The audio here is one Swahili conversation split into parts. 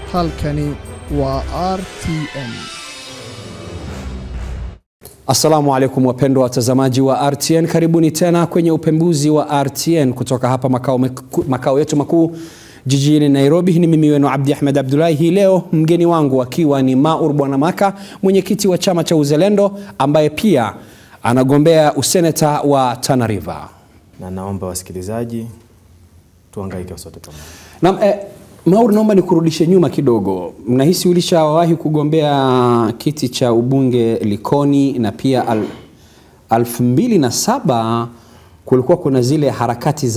halkani wa RTN. Assalamu alaikum wapendwa watazamaji wa RTN, karibuni tena kwenye upembuzi wa RTN kutoka hapa makao yetu makuu jijini Nairobi. Ni mimi wenu Abdi Ahmed Abdullahi. Hii leo mgeni wangu akiwa ni Maur Bwana Maka, mwenyekiti wa chama cha Uzalendo ambaye pia anagombea useneta wa Tana River. Na naomba wasikilizaji tuhangaike sote pamoja. Naam, Maur, naomba nikurudishe nyuma kidogo. Mnahisi ulishawahi kugombea kiti cha ubunge Likoni, na pia 2007 kulikuwa kuna zile harakati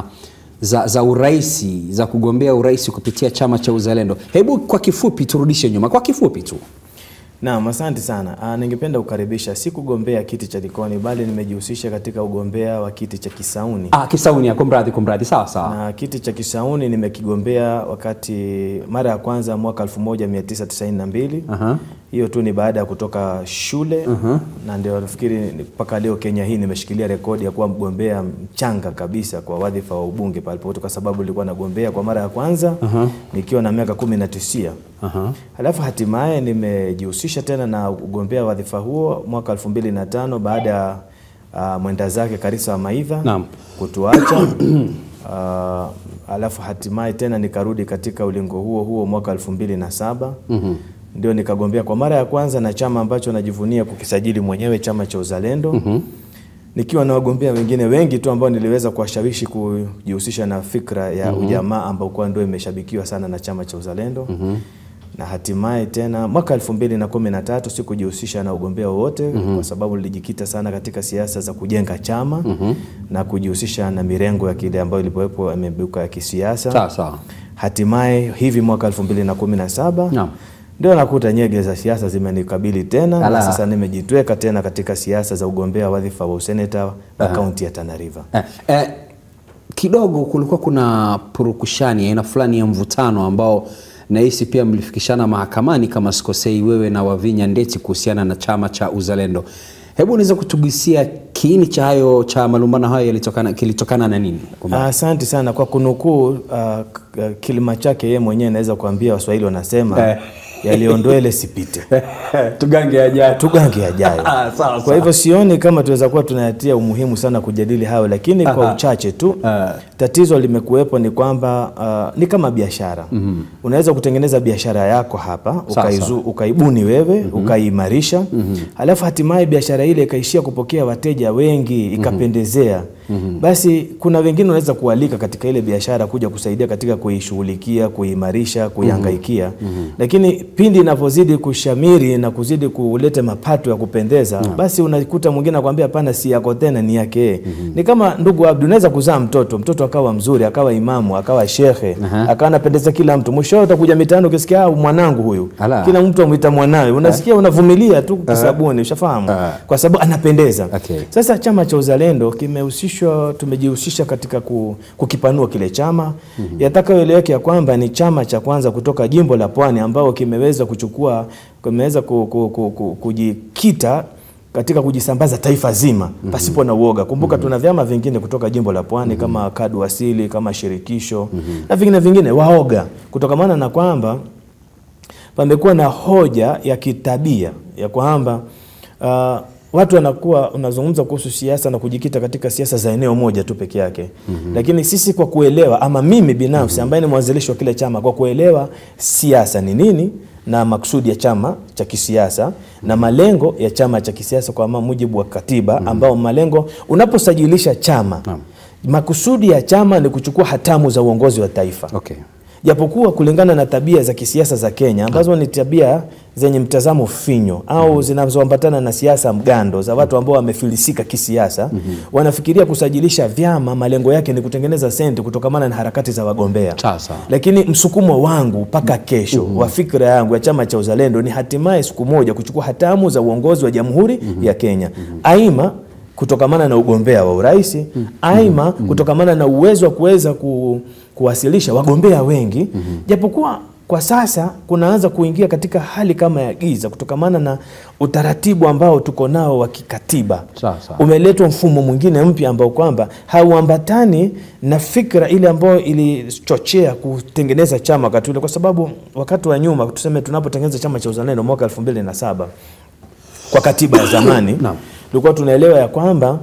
za uraisi, za kugombea uraisi kupitia chama cha Uzalendo. Hebu kwa kifupi turudishe nyuma, kwa kifupi tu. Naam, asante sana. Ningependa kukaribisha, si kugombea kiti cha Likoni bali nimejihusisha katika ugombea wa kiti cha Kisauni. Kisauni, kumradhi, sawa. Na kiti cha Kisauni nimekigombea wakati mara ya kwanza mwaka 1992. Hiyo tu ni baada ya kutoka shule. Na ndio nafikiri mpaka leo Kenya hii nimeshikilia rekodi ya kuwa mgombea mchanga kabisa kwa wadhifa wa ubunge palipote, kwa sababu nilikuwa nagombea kwa mara ya kwanza nikiwa na miaka 19. Halafu hatimaye nimejihusisha tena na ugombea wadhifa huo mwaka 2005 baada ya mwenda zake Karisa Maitha kutuacha. Halafu hatimaye tena nikarudi katika ulingo huo mwaka 2007. Ndio nikagombea kwa mara ya kwanza na chama ambacho najivunia kukisajili mwenyewe, chama cha Uzalendo. Nikiwa na wagombea wengine wengi tu ambao niliweza kuwashawishi kujihusisha na fikra ya ujamaa ambao kwa ndio imeshabikiwa sana na chama cha Uzalendo. Na hatimaye tena mwaka 2013 sikujihusisha na ugombea wote kwa sababu nilijikita sana katika siasa za kujenga chama na kujihusisha na mirengo ya kile ambayo ilipoepo imebuka ya kisiasa. Sawa. Hatimaye hivi mwaka 2017 ndio nakuta nyege za siasa zimenikabili tena. Na sasa nimejitweka tena katika siasa za ugombea wadhifa wa useneta wa kaunti ya Tana River. Kidogo kulikuwa kuna purukushani aina fulani ya mvutano ambao nahisi pia mlifikishana mahakamani kama sikosei, wewe na Wavinya Ndeti, kuhusiana na chama cha Uzalendo. Hebu unaweza kutugusia kiini cha malumbano hayo kilitokana na nini? Asante sana kwa kunukuu kilima chake yeye mwenyewe. Naweza kuambia Waswahili wanasema yaliondoele sipite. Tugange yajayo. Kwa hivyo sioni kama tuweza kuwa tunayatia umuhimu sana kujadili hayo, lakini kwa uchache tu. Tatizo limekuwepo ni kwamba ni kama biashara. Unaweza kutengeneza biashara yako hapa, ukaibuni wewe, ukaimarisha. Halafu hatimaye biashara ile ikaishia kupokea wateja wengi, ikapendezea. Basi kuna wengine unaweza kualika katika ile biashara kuja kusaidia katika kuishughulikia, kuimarisha, kuihangaikia. Lakini pindi inapozidi kushamiri na kuzidi kuleta mapato ya kupendeza, basi unakuta mwingine anakuambia hapana, si yako tena, ni yake. Ni kama ndugu Abdu, unaweza kuzaa mtoto akawa mzuri, akawa imamu, akawa shekhe, akawa anapendeza kila mtu. Mwisho utakuja mitaani ukisikia mwanangu huyu, kila mtu amuita mwanawe, unasikia unavumilia tu kisabuni, ushafahamu, kwa sababu anapendeza. Sasa chama cha Uzalendo kimehusishwa, tumejihusisha katika kukipanua kile chama. Yatakayoeleweka ya kwamba ni chama cha kwanza kutoka jimbo la Pwani ambao kimeweza kujikita katika kujisambaza taifa zima pasipo na uoga. Kumbuka tuna vyama vingine kutoka jimbo la Pwani kama Kadu Asili, kama Shirikisho na vingine waoga, kutokamana na kwamba pamekuwa na hoja ya kitabia ya kwamba watu wanakuwa unazungumza kuhusu siasa na kujikita katika siasa za eneo moja tu peke yake. Lakini sisi kwa kuelewa, ama mimi binafsi ambaye ni mwanzilishi wa kile chama, kwa kuelewa siasa ni nini na maksudi ya chama cha kisiasa na malengo ya chama cha kisiasa kwa mujibu wa katiba, ambao malengo unaposajilisha chama, makusudi ya chama ni kuchukua hatamu za uongozi wa taifa. Japokuwa kulingana na tabia za kisiasa za Kenya ambazo ni tabia zenye mtazamo finyo au zinazoambatana na siasa mgando za watu ambao wamefilisika kisiasa, wanafikiria kusajilisha vyama malengo yake ni kutengeneza senti kutokamana na harakati za wagombea. Lakini msukumo wangu mpaka kesho wa fikra yangu ya chama cha Uzalendo ni hatimaye siku moja kuchukua hatamu za uongozi wa Jamhuri ya Kenya. Aima kutokamana na ugombea wa uraisi, kutokamana na uwezo wa kuweza kuwasilisha wagombea wengi. Japokuwa kwa sasa kunaanza kuingia katika hali kama ya giza kutokamana na utaratibu ambao tuko nao wa kikatiba. Umeletwa mfumo mwingine mpya ambao kwamba hauambatani na fikra ile ambayo ilichochea kutengeneza chama wakati ule, kwa sababu wakati wa nyuma tuseme tunapotengeneza chama cha Uzalendo mwaka 2007 kwa katiba ya zamani tulikuwa tunaelewa ya kwamba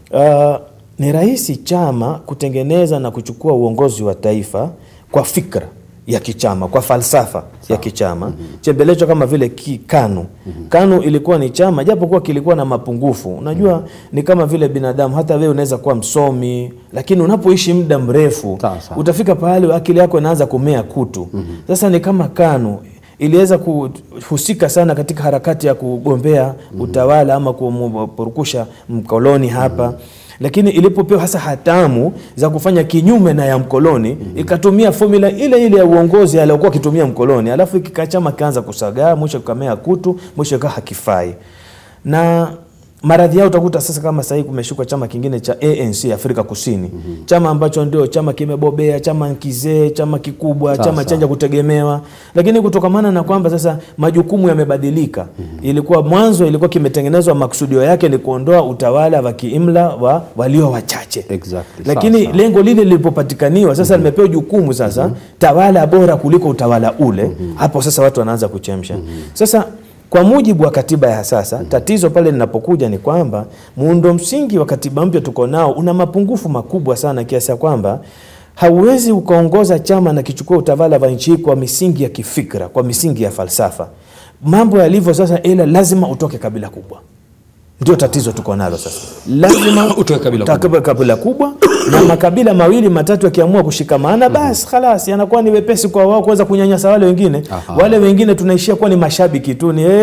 ni rahisi chama kutengeneza na kuchukua uongozi wa taifa kwa fikra ya kichama, kwa falsafa ya kichama. Chembelecho kama vile KANU. KANU ilikuwa ni chama japo kuwa kilikuwa na mapungufu. Unajua ni kama vile binadamu, hata wewe unaweza kuwa msomi lakini unapoishi muda mrefu utafika pahali akili yako inaanza kumea kutu. Sasa ni kama KANU iliweza kuhusika sana katika harakati ya kugombea utawala ama kumpurukusha mkoloni hapa. Lakini ilipopewa hasa hatamu za kufanya kinyume na ya mkoloni, ikatumia formula ile ile ya uongozi aliyokuwa kitumia mkoloni, alafu kikachama kaanza kusagaa, mwisho kamea kutu, mwisho kaa hakifai. Na maradhi yao utakuta sasa kama sasa hivi kumeshuka chama kingine cha ANC Afrika Kusini. Chama ambacho ndio chama kimebobea, chama kizee, chama kikubwa, chama chenye kutegemewa. Lakini kutokamana na kwamba sasa majukumu yamebadilika. Ilikuwa mwanzo ilikuwa kimetengenezwa makusudio yake ni kuondoa utawala wa kiimla wa walio wachache. Lakini lengo lile lilipopatikaniwa sasa limepewa jukumu sasa tawala bora kuliko utawala ule. Hapo sasa watu wanaanza kuchemsha. Sasa kwa mujibu wa katiba ya sasa, tatizo pale linapokuja ni kwamba muundo msingi wa katiba mpya tuko nao una mapungufu makubwa sana kiasi ya kwamba hauwezi ukaongoza chama na kichukua utawala wa nchi kwa misingi ya kifikra, kwa misingi ya falsafa. Mambo yalivyo sasa ila lazima utoke kabila kubwa. Ndio tatizo tuko nalo sasa. Lazima utoke kabila kubwa na makabila mawili matatu yakiamua kushikamana basi خلاص yanakuwa ni wepesi kwa wao kuweza kunyanyasa wale wengine. Wale wengine tunaishia kuwa ni mashabiki tu, ni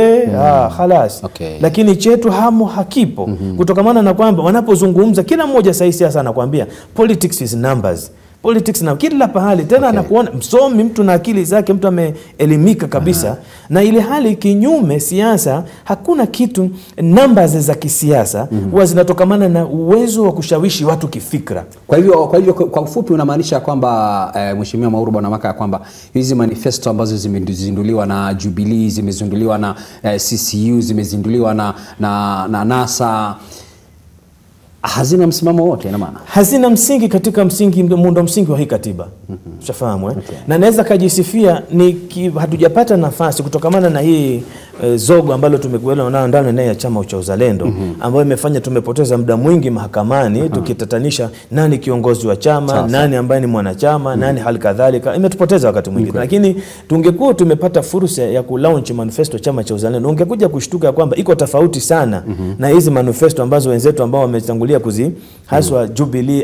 خلاص. Lakini chetu hakipo. Kutokamana na kwamba wanapozungumza kila mmoja sasa siasa anakuambia politics is numbers. Politics na kila pahali tena anakuona msomi, mtu na akili zake, mtu ameelimika kabisa. Na ile hali kinyume siasa hakuna kitu, numbers za kisiasa huwa zinatokamana na uwezo wa kushawishi watu kifikra. Kwa hivyo kwa ufupi unamaanisha kwamba Mheshimiwa Mauru Bwana Maka kwamba hizi manifesto ambazo zimezinduliwa na Jubilee, zimezinduliwa na CCU, zimezinduliwa na NASA hazina msimamo wote, ina maana hazina msingi katika muundo msingi wa hii katiba. Ushafahamu na naweza kujisifia ni hatujapata nafasi kutokamana na hii zogo ambalo tumekuelewa nao ndani ya chama cha Uzalendo ambayo imefanya tumepoteza muda mwingi mahakamani tukitatanisha nani kiongozi wa chama, nani ambaye ni mwanachama, nani hali kadhalika, imetupoteza wakati mwingi. Lakini tungekuwa tumepata fursa ya kulaunch manifesto chama cha Uzalendo, ungekuja kushtuka kwamba iko tofauti sana na hizi manifesto ambazo wenzetu ambao wametangulia haswa Jubilee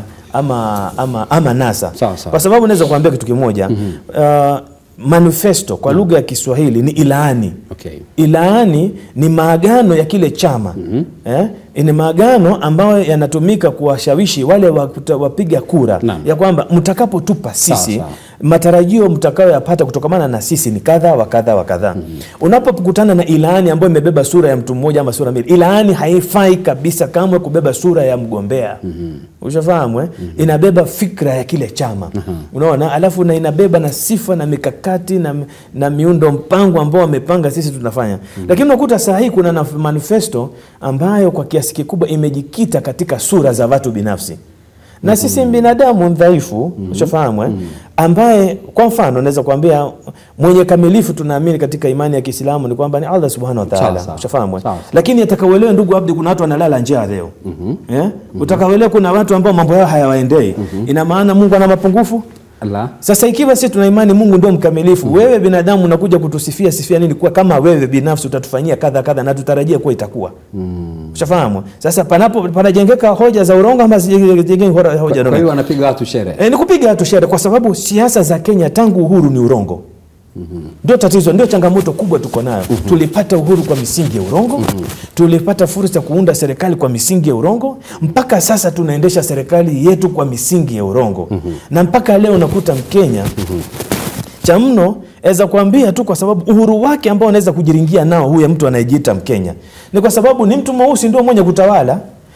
ama NASA. Kwa sababu naweza kuambia kitu kimoja, manifesto kwa lugha ya Kiswahili ni ilaani. Ilaani ni maagano ya kile chama. Ni maagano ambayo yanatumika kuwashawishi wale wapiga kura ya kwamba mtakapotupa sisi matarajio mtakayoyapata kutokamana na sisi ni kadha wa kadha wa kadha. Unapokutana na ilaani ambayo imebeba sura ya mtu mmoja ama sura mbili, ilaani haifai kabisa kamwe kubeba sura ya mgombea. Ushafahamu inabeba fikra ya kile chama. Unaona, alafu na inabeba na sifa na mikakati na miundo mpango ambao wamepanga sisi tunafanya. Lakini unakuta saa hii kuna manifesto ambayo kwa kiasi kikubwa imejikita katika sura za watu binafsi. Na sisi binadamu dhaifu, ushafahamu ambaye kwa mfano naweza kuambia mwenye kamilifu tunaamini katika imani ya Kiislamu ni kwamba ni Allah Subhanahu wa Ta'ala, ushafahamu. Lakini atakaoelewa ndugu Abdi, kuna watu wanalala njaa leo. Utakaoelewa kuna watu ambao mambo yao hayawaendei. Ina maana Mungu ana mapungufu? Allah. Sasa ikiwa sisi tuna imani Mungu ndio mkamilifu, wewe binadamu unakuja kutusifia nini kwa kama wewe binafsi utatufanyia kadha na tutarajia kuwa itakuwa. Ushafahamu? Sasa panajengeka hoja za urongo ama zijengeke hoja ndio. Kwa hiyo wanapiga watu shere. Ni kupiga watu shere kwa sababu siasa za Kenya tangu uhuru ni urongo. Ndio tatizo, ndio changamoto kubwa tuko nayo. Tulipata uhuru kwa misingi ya urongo. Tulipata fursa kuunda serikali kwa misingi ya urongo. Mpaka sasa tunaendesha serikali yetu kwa misingi ya urongo. Na mpaka leo unakuta Mkenya cha mno eza kuambia tu kwa sababu uhuru wake ambao anaweza kujiringia nao huyu mtu anayejiita Mkenya ni kwa sababu ni mtu mweusi ndio mwenye kutawala.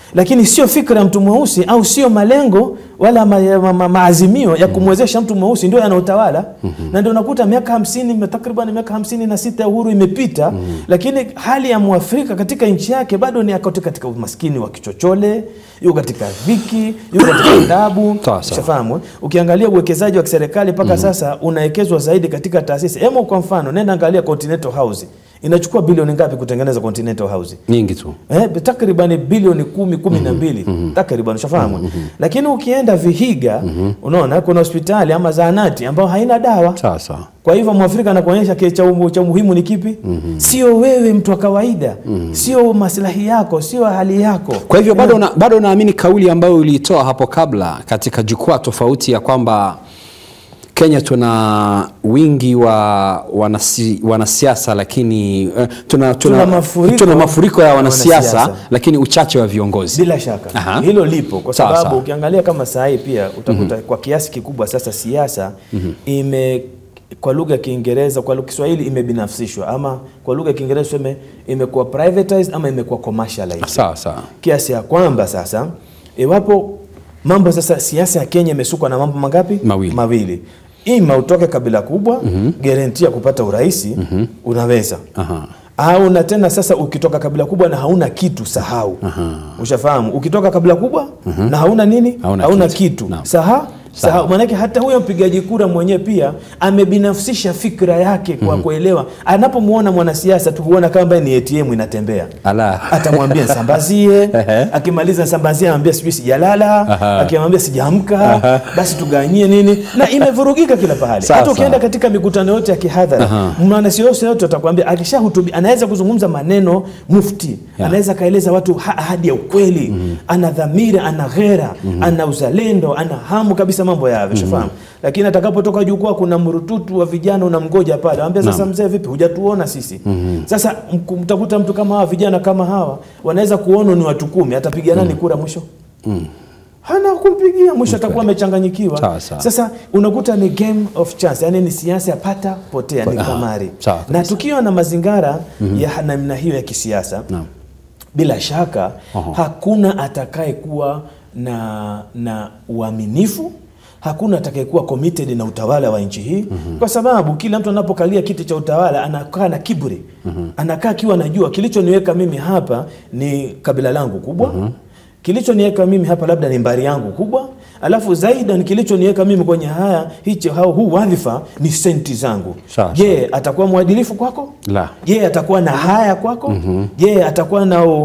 lakini sio fikra mtu mweusi au sio malengo wala maazimio ya kumwezesha mtu mweusi ndio yanautawala. Na ndio unakuta miaka 50 takriban miaka 56 ya uhuru imepita, lakini hali ya Mwafrika katika nchi yake bado ni katika umaskini wa kichochole, yuko katika dhiki, yuko katika adabu. Ushafahamu? Ukiangalia uwekezaji wa serikali mpaka sasa unawekezwa zaidi katika taasisi. Hemo kwa mfano, nenda angalia Continental House. Inachukua bilioni ngapi kutengeneza Continental House? Nyingi tu. Takriban bilioni 10-12 takriban, ushafahamu? Lakini ukienda Vihiga, unaona kuna hospitali ama zahanati ambayo haina dawa. Sasa. Kwa hivyo Mwafrika anakuonyesha cha muhimu ni kipi? Sio wewe mtu wa kawaida, sio maslahi yako, sio hali yako. Kwa hivyo bado naamini kauli ambayo ulitoa hapo kabla katika jukwaa tofauti ya kwamba Kenya tuna wingi wa wanasiasa, lakini tuna mafuriko ya wanasiasa, lakini uchache wa viongozi. Bila shaka. Hilo lipo kwa sababu ukiangalia kama saa hii pia utakuta kwa kiasi kikubwa sasa siasa kwa lugha ya Kiingereza, kwa lugha ya Kiswahili imebinafsishwa, ama kwa lugha ya Kiingereza imekuwa privatized ama imekuwa commercialized. Sawa. Kiasi ya kwamba sasa iwapo mambo sasa siasa ya Kenya imesukwa na mambo mangapi? Mawili. Ima utoke kabila kubwa, guarantee ya kupata uraisi, unaweza. Au na tena sasa ukitoka kabila kubwa na hauna kitu, sahau. Ushafahamu? Ukitoka kabila kubwa na hauna nini? Hauna kitu. Sahau. Maana hata huyo mpigaji kura mwenyewe pia amebinafsisha fikra yake kwa kuelewa. Anapomuona mwanasiasa tu huona kama ni ATM inatembea. Atamwambia sambazie, akimaliza sambazie anamwambia sijui sijalala, akimwambia sijaamka, basi tuganyie nini, na imevurugika kila pahali. Hata ukienda katika mikutano yote ya kihadhara, mwanasiasa yote atakwambia akishahutubia anaweza kuzungumza maneno mufti, anaweza kaeleza watu ahadi ya ukweli, ana dhamira, ana ghera, ana uzalendo, ana hamu kabisa mambo ya vishafahamu. Lakini atakapotoka jukwaa kuna mrututu wa vijana unamgoja pale, anambia sasa mzee vipi hujatuona sisi? Sasa mtakuta mtu kama hawa, vijana kama hawa wanaweza kuona ni watu 10, atapiga nani kura mwisho? Hana kumpigia mwisho, atakuwa amechanganyikiwa. Sasa unakuta ni game of chance, yani ni siasa pata potea, ni kamari. Na tukiwa na mazingara ya namna hiyo ya kisiasa, bila shaka hakuna atakaye kuwa na uaminifu, hakuna atakayekuwa committed na utawala wa nchi hii, kwa sababu kila mtu anapokalia kiti cha utawala anakaa na kiburi, anakaa kiwa anajua kilichoniweka mimi hapa ni kabila langu kubwa, kilichoniweka mimi hapa labda ni mbari yangu kubwa, alafu zaidi ni kilichoniweka mimi kwenye huu wadhifa ni senti zangu. Je, atakuwa mwadilifu kwako? La. Je, atakuwa na haya kwako? Je, atakuwa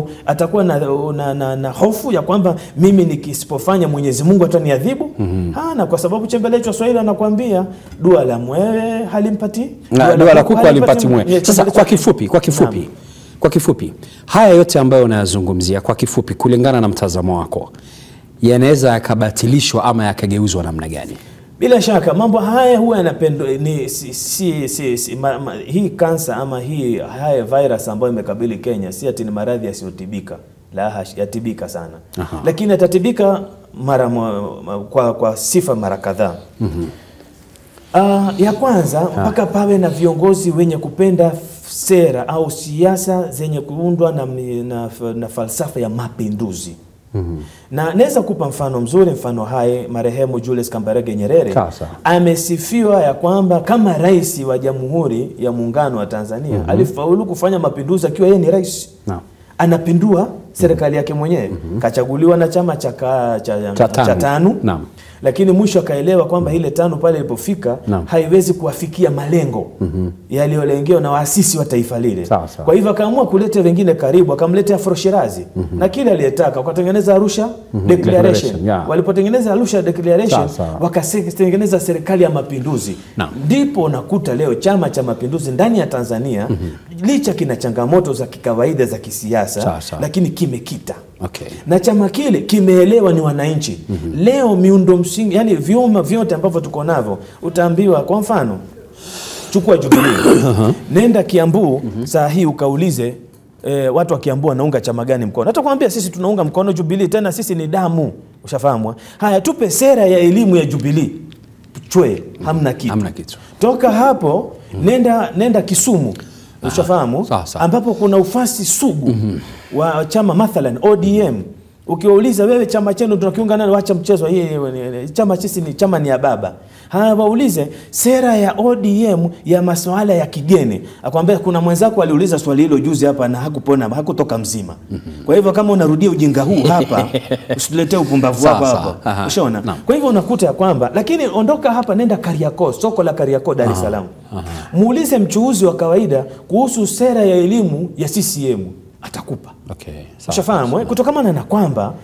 na hofu ya kwamba mimi nikisipofanya Mwenyezi Mungu ataniadhibu? Hana, kwa sababu chembelecho wa Swahili anakuambia dua la mwewe halimpati, dua la kuku halimpati mwewe. Sasa kwa kifupi haya yote ambayo unayazungumzia kwa kifupi, kulingana na mtazamo wako, yanaweza yakabatilishwa ama yakageuzwa namna gani? Bila shaka mambo haya huwa yanapendwa ni hii kansa ama haya virus ambayo imekabili Kenya si ati ni maradhi yasiyotibika, la yatibika sana. Lakini yatatibika kwa sifa mara kadhaa. Ya kwanza mpaka pawe na viongozi wenye kupenda sera au siasa zenye kuundwa na falsafa ya mapinduzi. Na naweza kupa mfano mzuri, mfano hai marehemu Julius Kambarage Nyerere amesifiwa ya kwamba kama rais wa Jamhuri ya Muungano wa Tanzania alifaulu kufanya mapinduzi akiwa yeye ni rais. Anapindua serikali yake mwenyewe, kachaguliwa na chama cha TANU. Lakini mwisho akaelewa kwamba ile TANU pale ilipofika haiwezi kuwafikia malengo yaliyolengewa na waasisi wa taifa lile. Kwa hivyo akaamua kuleta wengine karibu, akamleta Afro Shirazi na kile aliyetaka, wakatengeneza Arusha Declaration. Walipotengeneza Arusha Declaration wakatengeneza serikali ya mapinduzi. Ndipo nakuta leo chama cha mapinduzi ndani ya Tanzania licha kina changamoto za kikawaida za kisiasa, lakini kimekita. Na chama kile kimeelewa ni wananchi. Leo miundo msingi, yani vyuma vyote ambavyo tuko navyo, utaambiwa kwa mfano chukua Jubilee. Nenda Kiambu saa hii ukaulize watu wa Kiambu wanaunga chama gani mkono. Hatakwambia sisi tunaunga mkono Jubilee, tena sisi ni damu. Ushafahamu? Haya, tupe sera ya elimu ya Jubilee. Chwe, hamna kitu. Toka hapo nenda Kisumu. Ushafahamu? Ambapo kuna ufasi sugu wa chama mathalan ODM. Ukiwauliza wewe chama chenu tunakiunga nani, wacha mchezo hii, chama sisi ni chama ni ya baba. Waulize sera ya ODM ya masuala ya kigeni. Akwambia kuna mwenzako aliuliza swali hilo juzi hapa na hakupona, hakutoka mzima. Kwa hivyo kama unarudia ujinga huu hapa, usiletee upumbavu hapa. Ushaona? Kwa hivyo unakuta ya kwamba, lakini ondoka hapa nenda Kariakoo, soko la Kariakoo Dar es Salaam. Muulize mchuuzi wa kawaida kuhusu sera ya elimu ya CCM, atakupa. Okay. Ushafahamu? Kutokana na kwamba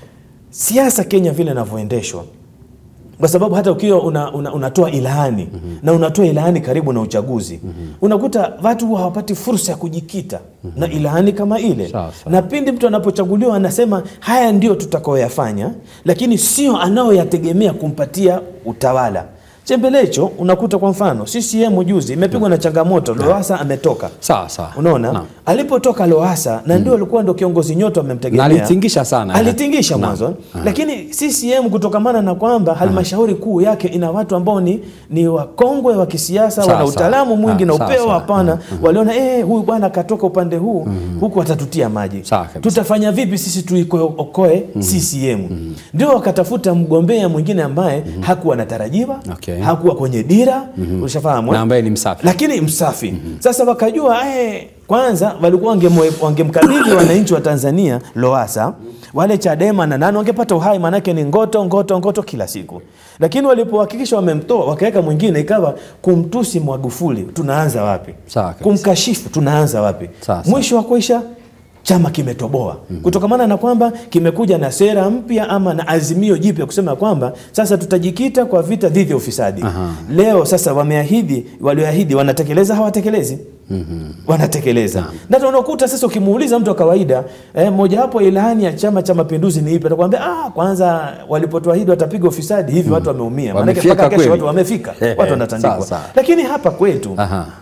siasa Kenya vile inavyoendeshwa, kwa sababu hata ukiwa unatoa ilani na unatoa ilani karibu na uchaguzi, unakuta watu hawapati fursa ya kujikita na ilani kama ile. Na pindi mtu anapochaguliwa anasema haya ndio tutakaoyafanya, lakini sio anaoyategemea kumpatia utawala. Chembelecho unakuta kwa mfano CCM juzi imepigwa na changamoto, Lowassa ametoka. Sawa. Unaona? Alipotoka Lowassa na ndio alikuwa ndio kiongozi nyoto amemtegemea. Na alitingisha sana. Alitingisha mwanzo. Lakini CCM kutokamana na kwamba halmashauri kuu yake ina watu ambao ni wakongwe wa kisiasa, wana utaalamu mwingi na upeo hapana. Waliona huyu bwana katoka upande huu, huku watatutia maji. Tutafanya vipi sisi tuikoe CCM? Ndio wakatafuta mgombea mwingine ambaye hakuwa anatarajiwa. Hakuwa kwenye dira, ushafahamu? Na ambaye ni msafi. Lakini msafi. Sasa wakajua kwanza walikuwa wangemkabidhi wananchi wa Tanzania Lowassa, wale Chadema na nani wangepata uhai, manake ni ngoto kila siku. Lakini walipohakikisha wamemtoa wakaweka mwingine, ikawa kumtusi Magufuli, tunaanza wapi? Kumkashifu tunaanza wapi? Mwisho wa kuisha chama kimetoboa. Kutokamana na kwamba kimekuja na sera mpya ama na azimio jipya kusema kwamba sasa tutajikita kwa vita dhidi ya ufisadi. Leo sasa walioahidi wanatekeleza, hawatekelezi? Wanatekeleza. Na tunakuta sasa ukimuuliza mtu wa kawaida, moja wapo ilani ya Chama cha Mapinduzi ni ipi? Atakwambia kwanza walipotuahidi watapiga ufisadi hivi watu wameumia. Maana mpaka kesho watu wamefika. Watu wanatandikwa. Lakini hapa kwetu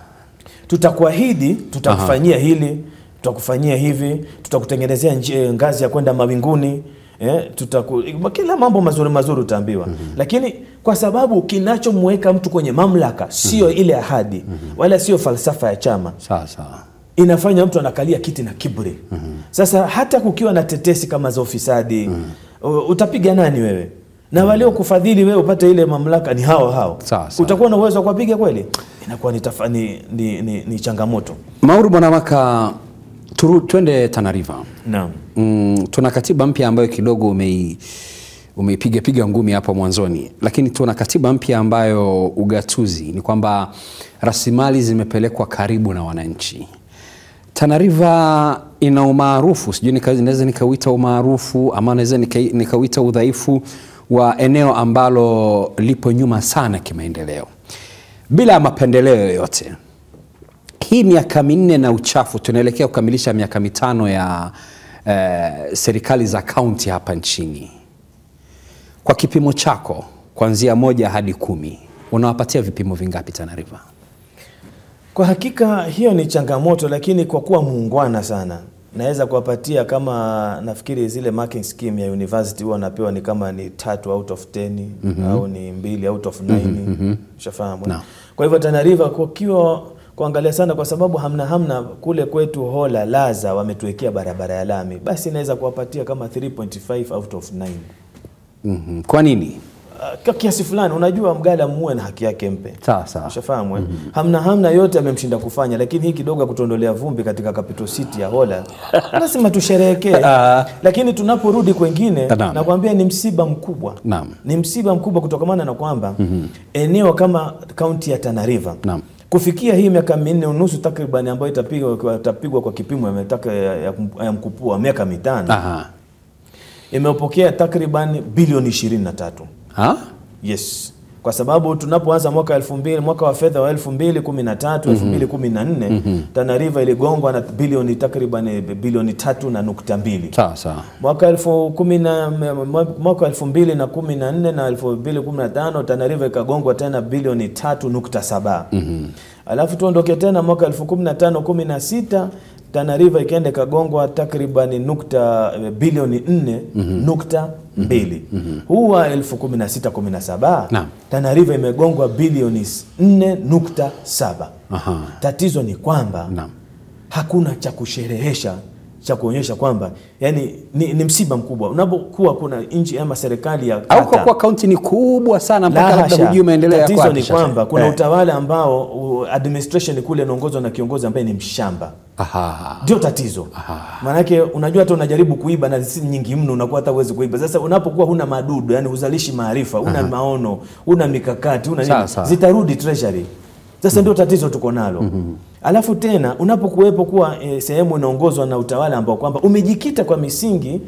tutakuahidi, tutakufanyia hili, tutakufanyia hivi, tutakutengenezea ngazi ya kwenda mawinguni, kila mambo mazuri utaambiwa. Lakini kwa sababu kinachomweka mtu kwenye mamlaka sio ile ahadi, wala sio falsafa ya chama. Inafanya mtu anakalia kiti na kiburi. Sasa hata kukiwa na tetesi kama za ufisadi, utapiga nani wewe? Na walio kufadhili wewe upate ile mamlaka ni hao. Utakuwa na uwezo wa kupiga kweli? Inakuwa ni changamoto. Mauru Bwanamaka, twende Tana River. Naam. Tuna katiba mpya ambayo kidogo umeipiga ngumi hapo mwanzoni, lakini tuna katiba mpya ambayo ugatuzi ni kwamba rasilimali zimepelekwa karibu na wananchi. Tana River ina umaarufu, sijui naweza nikauita umaarufu ama naweza nikauita udhaifu wa eneo ambalo lipo nyuma sana kimaendeleo, bila mapendeleo yoyote. Hii miaka 4 na uchafu, tunaelekea kukamilisha miaka 5 ya serikali za kaunti hapa nchini. Kwa kipimo chako kuanzia 1 hadi 10, unawapatia vipimo vingapi Tana River? Kwa hakika hiyo ni changamoto, lakini kwa kuwa muungwana sana naweza kuwapatia, kama nafikiri zile marking scheme ya university huwa napewa ni kama ni 3 out of 10 au ni 2 out of 9. Ushafahamu? Kwa hivyo Tana River kwa kuangalia sana, kwa sababu hamna kule kwetu Hola Laza wametuwekea barabara ya lami, basi naweza kuwapatia kama 3.5 out of 9. Kwa nini? Kwa kiasi fulani, unajua mgala muue na haki yake mpe. Sawa. Ushafahamu? Hamna yote amemshinda kufanya, lakini hii kidogo kutondolea vumbi katika capital city ya Hola lazima tusherehekee. Lakini tunaporudi kwingine nakwambia ni msiba mkubwa. Ni msiba mkubwa kutokana na kwamba eneo kama kaunti ya Tana River kufikia hii miaka 4.5 takriban ambayo itapigwa kwa kipimo ya mkupua miaka 5, imepokea takriban bilioni 23. Yes. Kwa sababu tunapoanza mwaka wa fedha wa 2013 2014 Tana River iligongwa na bilioni takriban bilioni 3.2. Mwaka 2014 na 2015 Tana River ikagongwa tena bilioni 3.7. Alafu tuondoke tena mwaka 2015-16 Tana River ikaenda kagongwa takriban bilioni 4.2. Huwa 2016-17 Tana River imegongwa bilioni 4.7. Tatizo ni kwamba hakuna cha kusherehesha cha kuonyesha kwamba yani ni msiba mkubwa unapokuwa kuna nchi ama serikali ya au kwa kaunti ni kubwa sana mpaka labda hujui maendeleo yako. Tatizo ni kwamba kuna utawala ambao administration kule inaongozwa na kiongozi ambaye ni mshamba. Ndio tatizo. Maana yake unajua hata unajaribu kuiba na si nyingi mno unakuwa hata uwezi kuiba. Sasa unapokuwa huna madudu, yani uzalishi maarifa, una maono, una mikakati, una nini, zitarudi treasury. Sasa ndio tatizo tuko nalo. Alafu tena unapokuwepo kuwa sehemu inaongozwa na utawala ambao kwamba umejikita kwa misingi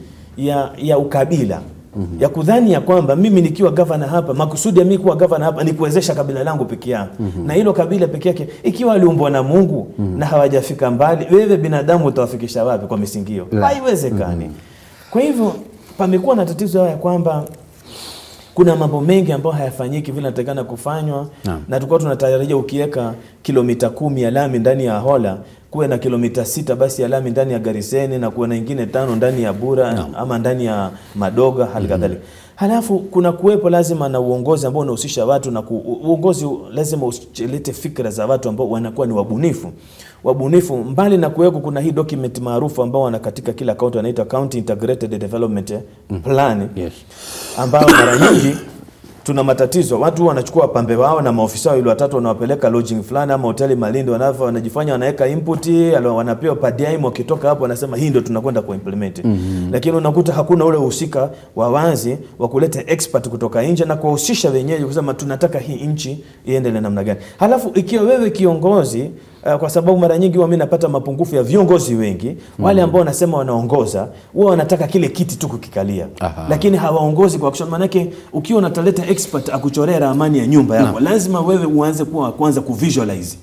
ya ukabila. Ya kudhani ya kwamba mimi nikiwa governor hapa, makusudi ya mimi kuwa governor hapa ni kuwezesha kabila langu peke yake. Na hilo kabila peke yake ikiwa aliumbwa na Mungu na hawajafika mbali, wewe binadamu utawafikisha wapi kwa misingi hiyo? Haiwezekani. Kwa hivyo pamekuwa na tatizo ya kwamba kuna mambo mengi ambayo hayafanyiki vile inatakana kufanywa. Na tulikuwa tunatarajia ukiweka kilomita 10 ya lami ndani ya Hola, kuwe na kilomita 6 basi ya lami ndani ya Gariseni, na kuwe na nyingine 5 ndani ya Bura ama ndani ya Madoga halikadhalika. Halafu kuna kuwepo lazima na uongozi ambao unahusisha watu, na uongozi lazima ulete fikra za watu ambao wanakuwa ni wabunifu. Mbali na kuweko kuna hii document maarufu ambao wana katika kila county wanaita County Integrated Development Plan. Ambao mara nyingi tuna matatizo, watu wanachukua pambe wao na maofisa wao ile watatu wanawapeleka lodging fulani ama hoteli Malindi, wanajifanya wanaweka input, wanapewa per diem, wakitoka hapo wanasema hii ndio tunakwenda kuimplement. Lakini unakuta hakuna ule uhusika wa wazi wa kuleta expert kutoka nje na kuhusisha wenyewe kusema tunataka hii nchi iendelee namna gani. Halafu ikiwa wewe kiongozi, kwa sababu mara nyingi mimi napata mapungufu ya viongozi wengi, wale ambao wanasema wanaongoza, wao wanataka kile kiti tu kukikalia. Lakini hawaongozi kwa action. Maana yake ukiwa unataleta expert akuchorea ramani ya nyumba yako, lazima wewe uanze kwanza kuvisualize.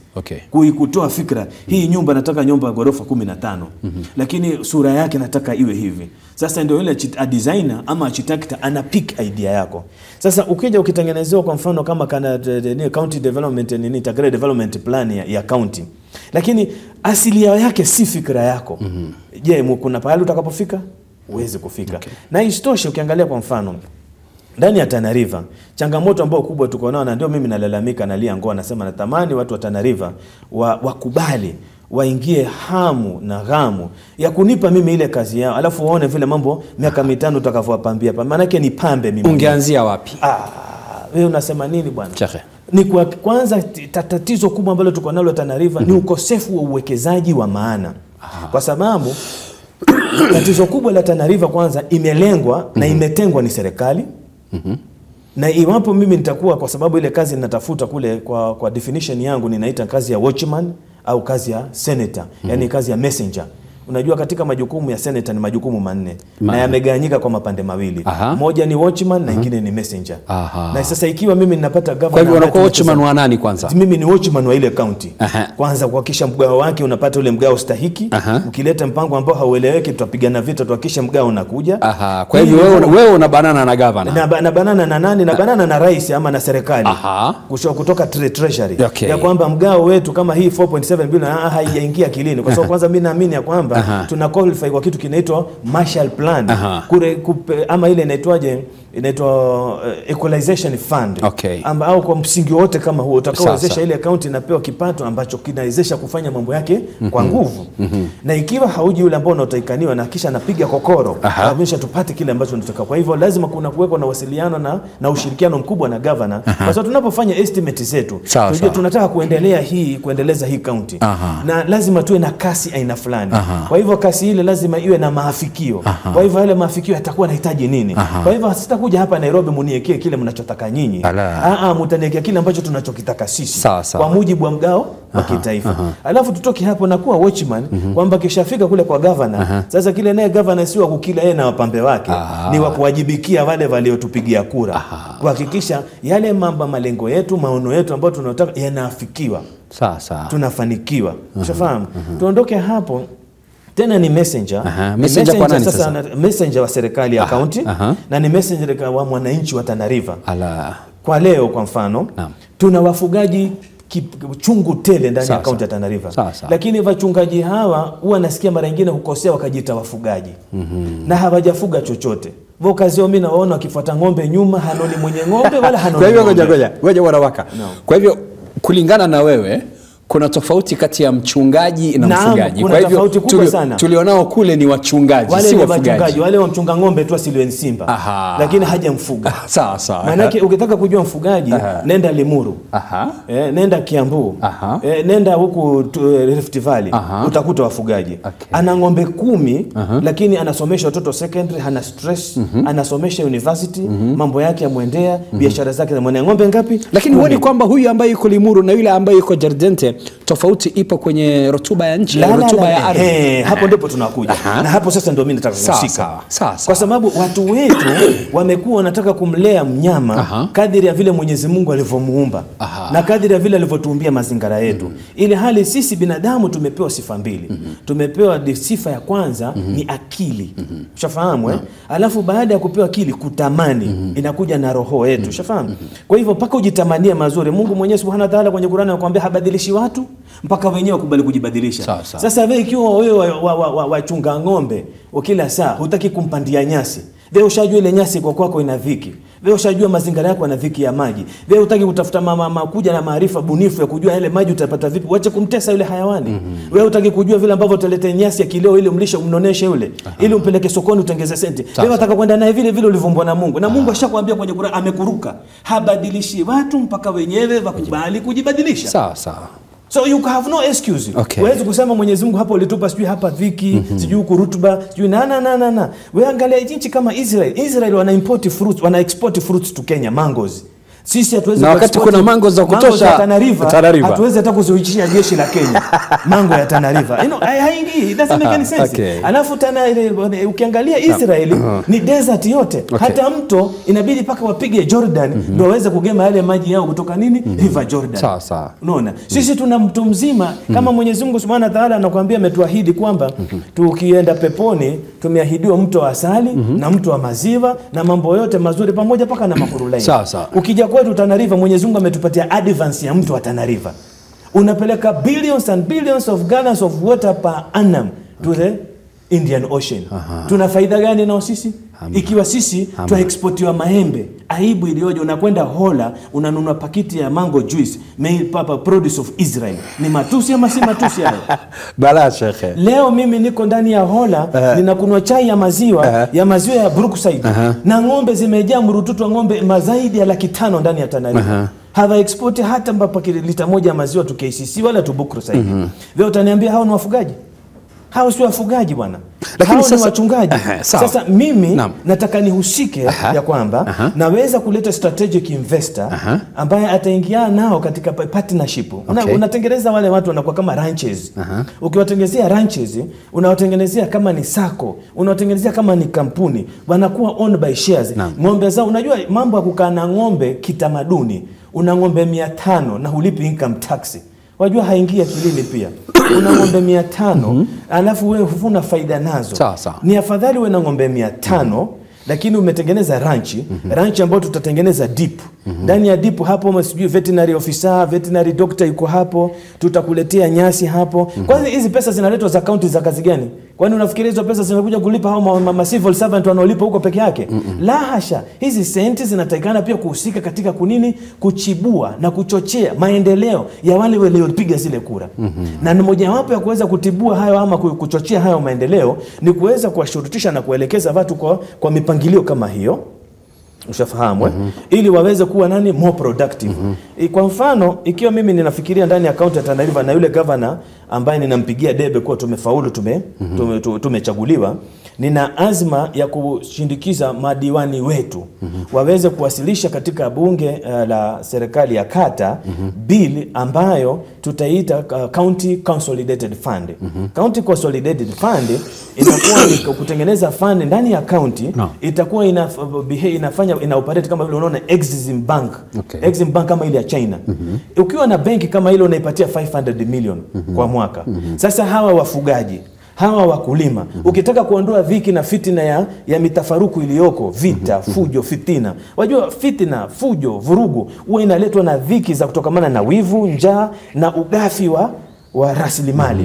Kutoa fikra, hii nyumba nataka nyumba ya ghorofa 15. Lakini sura yake nataka iwe hivi. Sasa ndio ile designer ama architect ana pick idea yako. Sasa ukija ukitengenezewa kwa mfano kama county development integrated development plan ya county, lakini asilia yake si fikra yako. Je, kuna pahali utakapofika? Uweze kufika. Na isitoshe ukiangalia kwa mfano ndani ya Tana River, changamoto ambayo kubwa tuko nayo, na ndio mimi nalalamika na Lia Ngoa nasema natamani watu wa Tana River wakubali, waingie hamu na ghamu ya kunipa mimi ile kazi yao, alafu waone vile mambo miaka 5 utakavyowapambia. Maana yake ni pambe mimi. Ungeanzia wapi? Wewe unasema nini bwana? Ni kwa kwanza tatizo kubwa ambalo tuko nalo Tana River ni ukosefu wa uwekezaji wa maana. Kwa sababu tatizo kubwa la Tana River kwanza imelengwa na imetengwa ni serikali. Na iwapo mimi nitakuwa, kwa sababu ile kazi ninatafuta kule kwa definition yangu ninaita kazi ya watchman au kazi ya senator, yani kazi ya messenger. Unajua katika majukumu ya senator ni majukumu 4 na yamegawanyika kwa mapande mawili. Moja ni watchman na nyingine ni messenger. Na sasa ikiwa mimi ninapata governor, kwa hivyo unakuwa watchman wa nani kwanza? Mimi ni watchman wa ile county. Kwanza kuhakikisha mgao wake unapata ule mgao stahiki. Ukileta mpango ambao haueleweki tutapigana vita, tuhakikishe mgao unakuja. Kwa hivyo wewe una banana na governor. Na banana na nani? Na banana na rais ama na serikali. Kutoka treasury. Ya kwamba mgao wetu kama hii 4.7 bilioni haijaingia kilini. Kwa sababu kwanza mimi naamini ya kwamba tuna qualify kwa kitu kinaitwa Marshall Plan. Ama ile inaitwaje? Inaitwa equalization fund. Au kwa msingi wote kama huo utakaowezesha ile account inapewa kipato ambacho kinawezesha kufanya mambo yake kwa nguvu. Na ikiwa hauji yule ambao unaotaikaniwa na kisha anapiga kokoro, lazima tupate kile ambacho tunataka. Kwa hivyo lazima kuna kuweko na wasiliano na ushirikiano mkubwa na governor. Kwa sababu tunapofanya estimate zetu, tunataka kuendeleza hii county. Na lazima tuwe na kasi aina fulani. Kwa hivyo kasi ile lazima iwe na maafikio. Kwa hivyo yale maafikio yatakuwa yanahitaji nini? Kwa hivyo sitakuja hapa Nairobi muniekee kile mnachotaka nyinyi. Mtaniekea kile ambacho tunachokitaka sisi kwa mujibu wa mgao wa kitaifa. Alafu tutoke hapo na kuwa watchman kwamba kishafika kule kwa governor. Sasa kile naye governor si wa kukila yeye na wapambe wake, ni wa kuwajibikia wale waliotupigia kura. Kuhakikisha yale malengo yetu, maono yetu ambayo tunataka yanaafikiwa. Tunafanikiwa. Ushafahamu? Tuondoke hapo. Tena ni messenger. Messenger kwa nani sasa? Messenger wa serikali ya county na ni messenger wa mwananchi wa Tana River. Kwa leo kwa mfano tuna wafugaji chungu tele ndani ya county ya Tana River. Lakini wachungaji hawa huwa nasikia mara nyingine hukosea wakajiita wafugaji. Na hawajafuga chochote. Kazi yao mimi naona wakifuata ng'ombe nyuma, hanoni mwenye ng'ombe wala hanoni. Kwa hivyo ngoja wanawaka. Kwa hivyo kulingana na wewe kuna tofauti kati ya mchungaji na mfugaji. Kwa hivyo tulionao kule ni wachungaji, si wafugaji. Wale wa mchunga ng'ombe tu asiliwe Simba. Lakini haja mfuga. Sawa sawa. Maana ukitaka kujua mfugaji, nenda Limuru. Nenda Kiambu. Nenda huku Rift Valley. Utakuta wafugaji. Ana ng'ombe 10 lakini anasomesha watoto secondary, hana stress, anasomesha university, mambo yake yamuendea, biashara zake za mwana. Ng'ombe ngapi? Lakini huoni kwamba huyu ambaye yuko Limuru na yule ambaye yuko Jardente tofauti ipo kwenye rotuba ya nchi, rotuba ya ardhi? Hapo ndipo tunakuja. Na hapo sasa ndio mimi nataka kuhusika. Kwa sababu watu wetu wamekuwa wanataka kumlea mnyama kadiri ya vile Mwenyezi Mungu alivyomuumba na kadiri ya vile alivyotuumbia mazingira yetu. Ile hali sisi binadamu tumepewa sifa mbili. Tumepewa sifa ya kwanza ni akili. Ushafahamu Alafu baada ya kupewa akili kutamani inakuja na roho yetu. Ushafahamu? Kwa hivyo mpaka ujitamanie mazuri. Mungu mwenyewe Subhanahu wa Ta'ala kwenye Qur'ani anakuambia habadilishi watu mpaka wenyewe wakubali kujibadilisha. Sasa wewe ikiwa wewe wachunga ng'ombe kila saa hutaki kumpandia nyasi, wewe ushajua ile nyasi kwa kwako ina dhiki, wewe ushajua mazingira yako yana dhiki ya maji, wewe hutaki kutafuta kuja na maarifa bunifu ya kujua ile maji utapata vipi, uache kumtesa yule hayawani. Wewe hutaki kujua vile ambavyo utaleta nyasi ya kileo ili umlishe umnoneshe yule, ili umpeleke sokoni utengeze senti. Wewe unataka kwenda naye vile vile ulivumbwa na Mungu. Na Mungu ashakwambia kwenye Qur'an amekuruka, habadilishi watu mpaka wenyewe wakubali kujibadilisha. Sawa sawa. So you have no excuse. Huwezi kusema Mwenyezi Mungu hapo ulitupa sijui hapa dhiki, sijui kurutuba, sijui na. Wewe angalia nchi kama Israel. Israel wana import fruits, wana export fruits to Kenya, mangoes. Sisi hatuwezi na wakati kuna mango za kutosha Tana River. Hatuwezi hata kuziuishia jeshi la Kenya. Mango ya Tana River. Haingii, it doesn't make any sense. Alafu ukiangalia Israeli ni desert yote. Hata mto inabidi paka wapige Jordan ndio waweze kugema yale maji yao kutoka River Jordan. Sawa sawa. Unaona? Sisi tuna mtu mzima kama Mwenyezi Mungu Subhanahu wa Ta'ala anakuambia ametuahidi kwamba tukienda peponi tumeahidiwa mto wa asali na mto wa maziwa na mambo yote mazuri pamoja paka na makurulaini. Sawa sawa. Ukija kwetu Tana River, Mwenyezi Mungu ametupatia advance ya mto wa Tana River. Unapeleka billions and billions of gallons of water per annum to the Indian Ocean. Tuna faida gani nao sisi? Ikiwa sisi tuexportiwa maembe, aibu iliyoje unakwenda Hola unanunua pakiti ya mango juice made produce of Israel. Ni matusi ama si matusi hayo? Bala shekhe. Leo mimi niko ndani ya Hola ninakunywa chai ya maziwa ya Brookside na ng'ombe zimejaa mrututu wa ng'ombe zaidi ya 500 ndani ya Tana River. Hawa export hata mpaka lita moja ya maziwa tu KCC wala tu Brookside. Wewe utaniambia hao ni wafugaji? Hao si wafugaji bwana. Lakini sasa wachungaji. Sasa mimi nataka nihusike ya kwamba naweza kuleta strategic investor ambaye ataingia nao katika partnership. Unatengeneza wale watu wanakuwa kama ranches. Ukiwatengenezea ranches, unawatengenezea kama ni sako, unawatengenezea kama ni kampuni, wanakuwa owned by shares. Ng'ombe zao, unajua mambo ya kukaa na ng'ombe kitamaduni. Una ng'ombe 500 na hulipi income tax. Wajua haingia kilini pia. Una ng'ombe 500 alafu wewe huvuna faida nazo. Ni afadhali wewe na ng'ombe 500 lakini umetengeneza ranchi, ranchi ambayo tutatengeneza deep. Ndani ya deep hapo msijui veterinary officer, veterinary doctor yuko hapo, tutakuletea nyasi hapo. Kwanza hizi pesa zinaletwa za county za kazi gani? Kwani unafikiria hizo pesa zinakuja kulipa hao civil servant wanaolipa huko peke yake? La hasha. Hizi senti zinatakikana pia kuhusika katika kuchibua na kuchochea maendeleo ya wale waliopiga zile kura. Na mmoja wapo ya kuweza kutibua hayo ama kuchochea hayo maendeleo ni kuweza kuwashurutisha na kuelekeza watu kwa mipangilio kama hiyo. Ushafahamu ili waweze kuwa more productive. Kwa mfano ikiwa mimi ninafikiria ndani ya county ya Tana River na yule governor ambaye ninampigia debe kwa tumefaulu tumechaguliwa, nina azma ya kushindikiza madiwani wetu waweze kuwasilisha katika bunge la serikali ya kata bill ambayo tutaita County Consolidated Fund. County Consolidated Fund inakuwa ni kutengeneza fund ndani ya county, itakuwa ina operate kama vile unaona Exim Bank. Exim Bank kama ile ya China. Ukiwa na benki kama ile unaipatia 500 million kwa mwaka. Sasa hawa wafugaji, hawa wakulima, ukitaka kuondoa dhiki na fitina ya mitafaruku iliyoko, vita, fujo, fitina. Wajua fitina, fujo, vurugu huwa inaletwa na dhiki za kutokamana na wivu, njaa na ugafi wa rasilimali.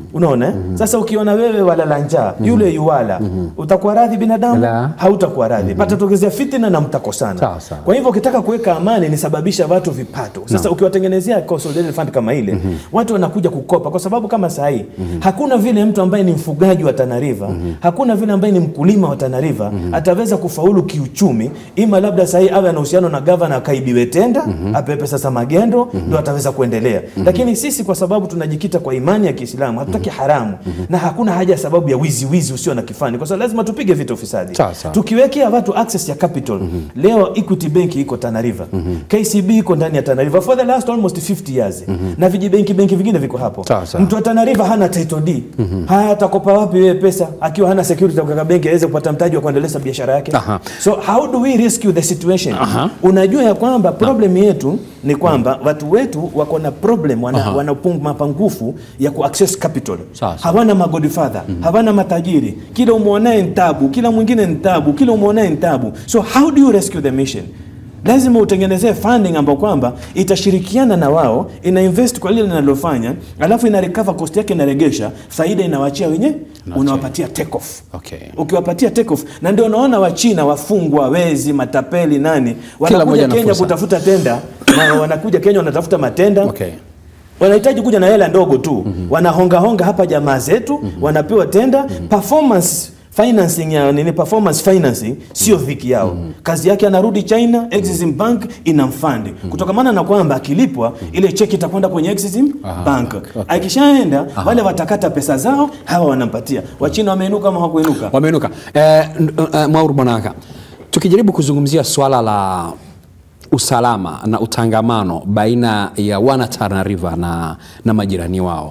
Unaona? Sasa ukiona wewe walala njaa, yule yuwala, utakuwa radhi binadamu? Hautakuwa radhi. Patatokezea fitina na mtakosana. Kwa hivyo ukitaka kuweka amani ni sababisha watu vipato. Sasa ukiwatengenezea consolidated fund kama ile, watu wanakuja kukopa kwa sababu kama saa hii hakuna vile mtu ambaye ni mfugaji wa Tana River, hakuna vile ambaye ni mkulima wa Tana River ataweza kufaulu kiuchumi, ima labda saa hii awe na uhusiano na governor akaibiwe tenda, apepe sasa magendo ndio ataweza kuendelea. Lakini sisi kwa sababu tunajikita kwa imani ya Kiislamu, hatutaki haramu na hakuna haja sababu ya wizi usio na kifani. Kwa sababu lazima tupige vita ufisadi. Tukiwekea watu access ya capital. Leo Equity Bank iko Tana River. KCB iko ndani ya Tana River for the last almost 50 years. Na benki vingine viko hapo. Mtu wa Tana River hana title deed. Haya atakopa wapi wewe pesa akiwa hana security kwa benki aweze kupata mtaji wa kuendeleza biashara yake? So how do we rescue the situation? Unajua ya kwamba problem yetu ni kwamba watu wetu wako na problem, wana mapungufu ya kuaccess capital. Hawana magodfather, hawana matajiri. Kila umuonae ntabu, kila mwingine ntabu, kila umuonae ntabu. So how do you rescue the mission? Lazima utengenezee funding ambapo kwamba itashirikiana na wao, ina invest kwa lile linalofanya, alafu ina recover cost yake, inaregesha, faida inawaachia wenyewe, unawapatia take off. Ukiwapatia take off, na ndio unaona Wachina wafungwa, wezi, matapeli nani, wanakuja Kenya kutafuta tenda, wanakuja Kenya wanatafuta matenda. Wanahitaji kuja na hela ndogo tu. Wanahonga hapa jamaa zetu, wanapewa tenda, performance financing ya performance financing sio viki yao. Kazi yake anarudi China, Exim Bank inamfund. Kutokamana na kwamba akilipwa ile cheki itakwenda kwenye Exim Bank. Akishaenda wale watakata pesa zao, hawa wanampatia. Wachina wameinuka ama hawakuinuka? Wameinuka. Mwaur Bonaka, tukijaribu kuzungumzia swala la usalama na utangamano baina ya wana Tana River na majirani wao,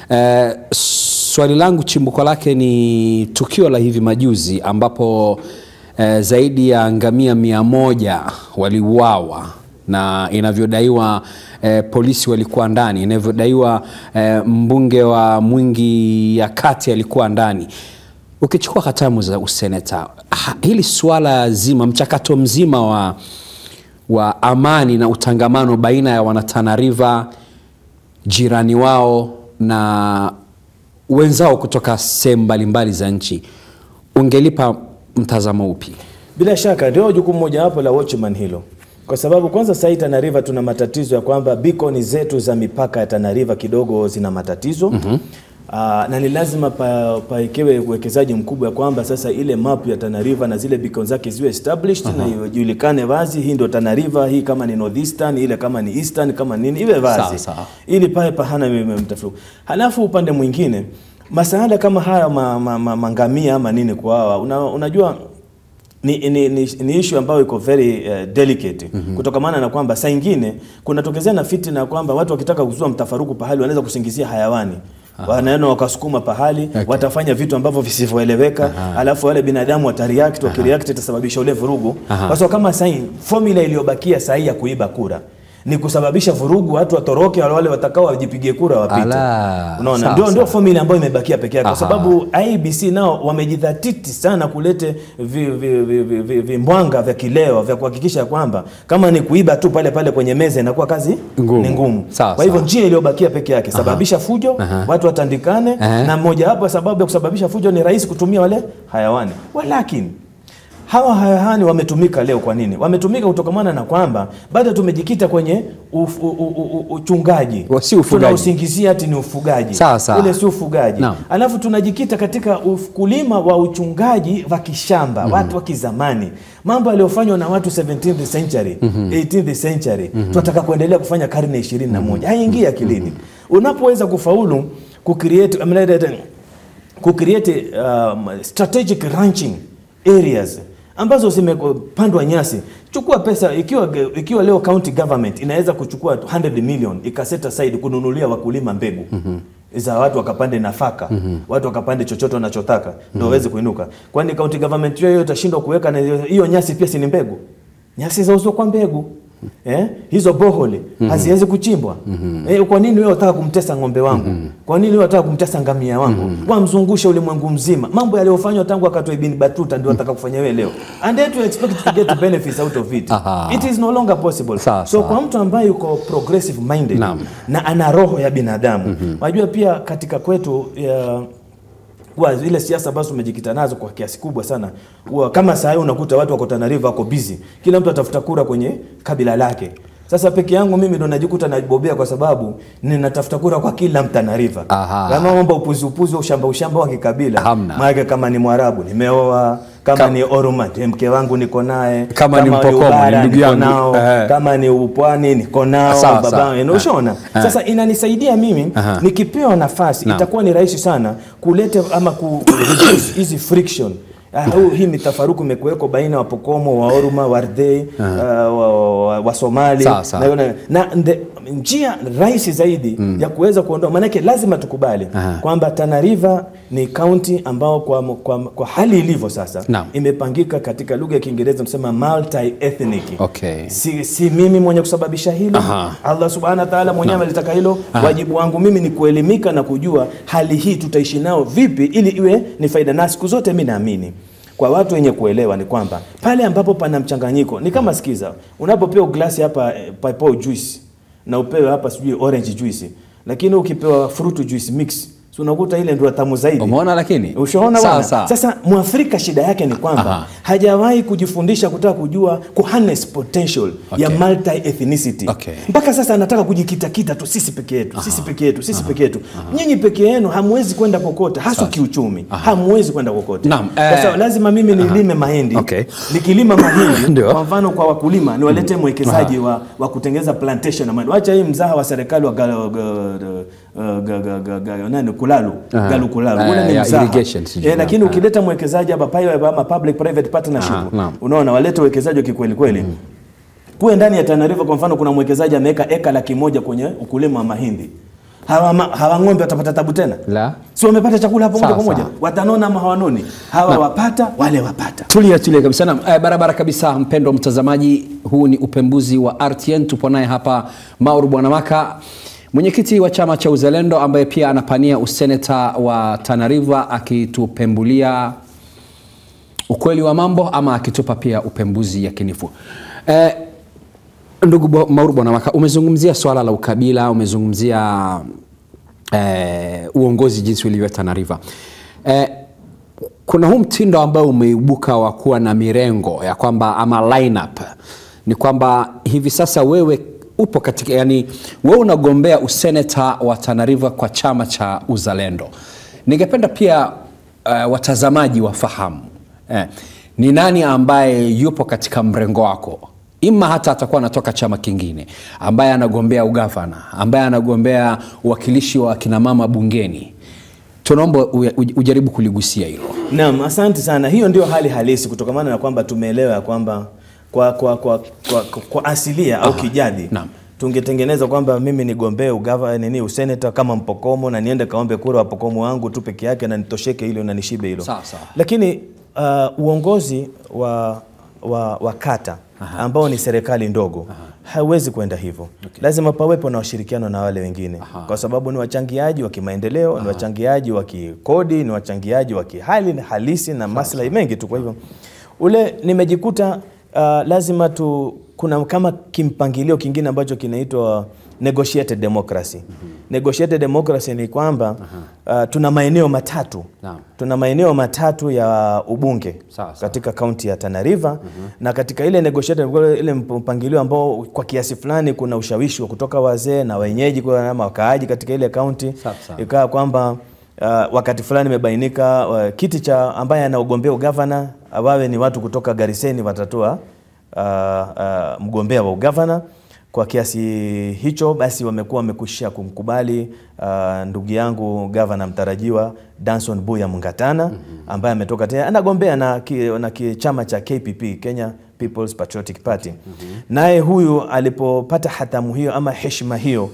swali langu chimbuko lake ni tukio la hivi majuzi ambapo zaidi ya ngamia 100 waliuawa, na inavyodaiwa polisi walikuwa ndani, inavyodaiwa mbunge wa Mwingi ya Kati alikuwa ndani. Ukichukua hatamu za useneta, hili swala zima, mchakato mzima wa amani na utangamano baina ya wana Tana River, jirani wao na wenzao kutoka sehemu mbalimbali za nchi, ungelipa mtazamo upi? Bila shaka ndio jukumu moja hapo la Watchman hilo. Kwa sababu kwanza sasa Tana River tuna matatizo ya kwamba beacon zetu za mipaka ya Tana River kidogo zina matatizo. Na ni lazima paekewe uwekezaji mkubwa ya kwamba sasa ile map ya Tana River na zile beacon zake ziwe established na ijulikane wazi, hii ndio Tana River, hii kama ni northeastern, ile kama ni eastern, kama nini, iwe wazi. Ili pahana mtafuku. Halafu upande mwingine masuala kama haya mangamia ama nini kwa hawa, unajua ni issue ambayo iko very delicate. Kutokamana na kwamba saa nyingine kunatokezea na fitina kwamba watu wakitaka kuzua mtafaruku pahali wanaweza kusingizia hayawani. Wanaenda wakasukuma pahali, watafanya vitu ambavyo visivyoeleweka, alafu wale binadamu watareact, wakireact itasababisha ule vurugu. Kwa sababu kama sasa formula iliyobakia sasa ya kuiba kura ni kusababisha vurugu, watu watoroke, wale watakao wajipigie kura wapite. Unaona, ndio formula ambayo imebakia pekee yake, kwa sababu IBC nao wamejidhatiti sana kulete vimbwanga vya kileo vya kuhakikisha kwamba kama ni kuiba tu pale kwenye meza inakuwa kazi ni ngumu. Kwa hivyo njia iliyobakia pekee yake sababisha fujo, watu watandikane, na mmoja hapo sababu ya kusababisha fujo ni rais kutumia wale hayawani. Walakini hawa hayawani wametumika leo kwa nini? Wametumika kutokamana na kwamba bado tumejikita kwenye uchungaji. Tunausingizia ati ni ufugaji. Ule si ufugaji. Alafu tunajikita katika ukulima wa uchungaji wa kishamba, watu wa kizamani. Mambo yaliyofanywa na watu 17th century, 18th century, tunataka kuendelea kufanya karne 21. Haingii akilini. Unapoweza kufaulu kucreate strategic ranching areas ambazo zimepandwa nyasi. Chukua pesa, ikiwa leo county government inaweza kuchukua 100 million ikaseta aside kununulia wakulima mbegu za watu wakapande nafaka, watu wakapande chochote wanachotaka ndio waweze kuinuka. Kwani county government hiyo itashindwa kuweka na hiyo nyasi pia si ni mbegu? Nyasi zauzwa kwa mbegu. hizo bohole haziwezi kuchimbwa. Kwa nini wewe unataka kumtesa ng'ombe wangu? Kwa nini wewe unataka kumtesa ngamia wangu? Wamzungusha ulimwengu mzima. Mambo yaliyofanywa tangu wakati wa Ibn Battuta ndio unataka kufanya wewe leo. And then you expect to get benefits out of it. It is no longer possible. So kwa mtu ambaye yuko progressive minded na ana roho ya binadamu, unajua pia katika kwetu kwa ile siasa ambazo tumejikita nazo kwa kiasi kubwa sana, kama saa hii unakuta watu wako Tana River wako busy, kila mtu atafuta kura kwenye kabila lake. Sasa peke yangu mimi ndo najikuta najibobea kwa sababu ninatafuta kura kwa kila Tana River. Kama mambo upuzi ushamba wa kikabila, maana kama ni Mwarabu nimeoa, kama ni Oroma mke wangu niko naye, kama ni Mpokomo ni ndugu yangu, kama ni Upwani niko nao, baba unaona. Sasa inanisaidia mimi nikipewa nafasi itakuwa ni rahisi sana kuleta ama hizi friction. Hii mitafaruku imekuweko baina wa Pokomo, wa Oroma, Wardei, wa Somali na njia rahisi zaidi ya kuweza kuondoa, maana yake lazima tukubali kwamba Tana River ni county ambao kwa hali ilivyo sasa imepangika katika lugha ya Kiingereza msema multi ethnic. Si mimi mwenye kusababisha hilo. Allah Subhanahu wa Ta'ala mwenyewe alitaka hilo. Wajibu wangu mimi ni kuelimika na kujua hali hii tutaishi nao vipi ili iwe ni faida, na siku zote mimi naamini kwa watu wenye kuelewa ni kwamba pale ambapo pana mchanganyiko ni kama sikiza, unapopewa glasi hapa pineapple juice na upewe hapa sijui orange juice, lakini ukipewa fruit juice mix so unakuta ile ndio tamu zaidi. Umeona? Lakini ushaona bwana. Sasa Mwafrika shida yake ni kwamba hajawahi kujifundisha kutaka kujua harness potential ya multi ethnicity. Mpaka sasa anataka kujikita tu sisi peke yetu, sisi peke yetu, sisi peke yetu. Nyinyi peke yenu hamwezi kwenda kokote, hasa kiuchumi. Hamwezi kwenda kokote. Sasa lazima mimi nilime mahindi. Nikilima mahindi kwa mfano kwa wakulima niwalete mwekezaji wa kutengeneza plantation na mahindi. Acha hii mzaha wa serikali wa Kulalu ule ni mzaha. Lakini ukileta mwekezaji hapa public private partnership, unaona walete wekezaji kikweli kweli. Kuwe ndani ya Tana River kwa mfano kuna mwekezaji ameweka eka 100,000 kwenye ukulima wa mahindi. Hawa ng'ombe watapata tabu tena? Si wamepata chakula hapo moja kwa moja. Watanona ama hawanoni? Hawa wapata, wale wapata. Tulia kabisa. Barabara kabisa mpendwa mtazamaji, huu ni upembuzi wa RTN. Tupo naye hapa Maur Bwanamaka, mwenyekiti wa chama cha Uzalendo ambaye pia anapania useneta wa Tana River, akitupembulia ukweli wa mambo ama akitupa pia upembuzi yakinifu. Ndugu Maur Bwanamaka, umezungumzia swala la ukabila, umezungumzia uongozi jinsi ulivyo Tana River. Kuna huu mtindo ambao umeibuka wa kuwa na mirengo ya kwamba ama lineup ni kwamba hivi sasa wewe upo katika, yani wewe unagombea useneta wa Tana River kwa chama cha Uzalendo. Ningependa pia watazamaji wafahamu ni nani ambaye yupo katika mrengo wako, ima hata atakuwa anatoka chama kingine, ambaye anagombea ugavana, ambaye anagombea uwakilishi wa kina mama bungeni. Tunaomba ujaribu kuligusia hilo. Naam, asante sana. Hiyo ndio hali halisi kutokamana na kwamba tumeelewa kwamba kwa asilia au kijadi tungetengeneza kwamba mimi nigombee ugavana useneta kama Mpokomo na niende kaombe kura wa Pokomo wangu tu peke yake na nitosheke hilo na nishibe hilo. Lakini uongozi wa kata ambao ni serikali ndogo hawezi kwenda hivyo. Lazima pawepo na ushirikiano na wale wengine kwa sababu ni wachangiaji wa kimaendeleo, ni wachangiaji wa kikodi, ni wachangiaji wa kihali na halisi na maslahi mengi tu. Kwa hivyo nimejikuta lazima kuna kama kimpangilio kingine ambacho kinaitwa negotiated democracy. Negotiated democracy ni kwamba tuna maeneo matatu. Tuna maeneo matatu ya ubunge katika kaunti ya Tana River na katika ile negotiated ile mpangilio ambao kwa kiasi fulani kuna ushawishi wa kutoka wazee na wenyeji kwa wakaaji katika ile kaunti, ikawa kwamba wakati fulani imebainika kiti cha ambaye anaogombea ugavana wawe ni watu kutoka Gariseni watatoa mgombea wa ugavana. Kwa kiasi hicho basi wamekushia kumkubali ndugu yangu gavana mtarajiwa Danson Buya Mungatana ambaye ametoka tena anagombea na chama cha KPP, Kenya People's Patriotic Party. Naye huyu alipopata hatamu hiyo ama heshima hiyo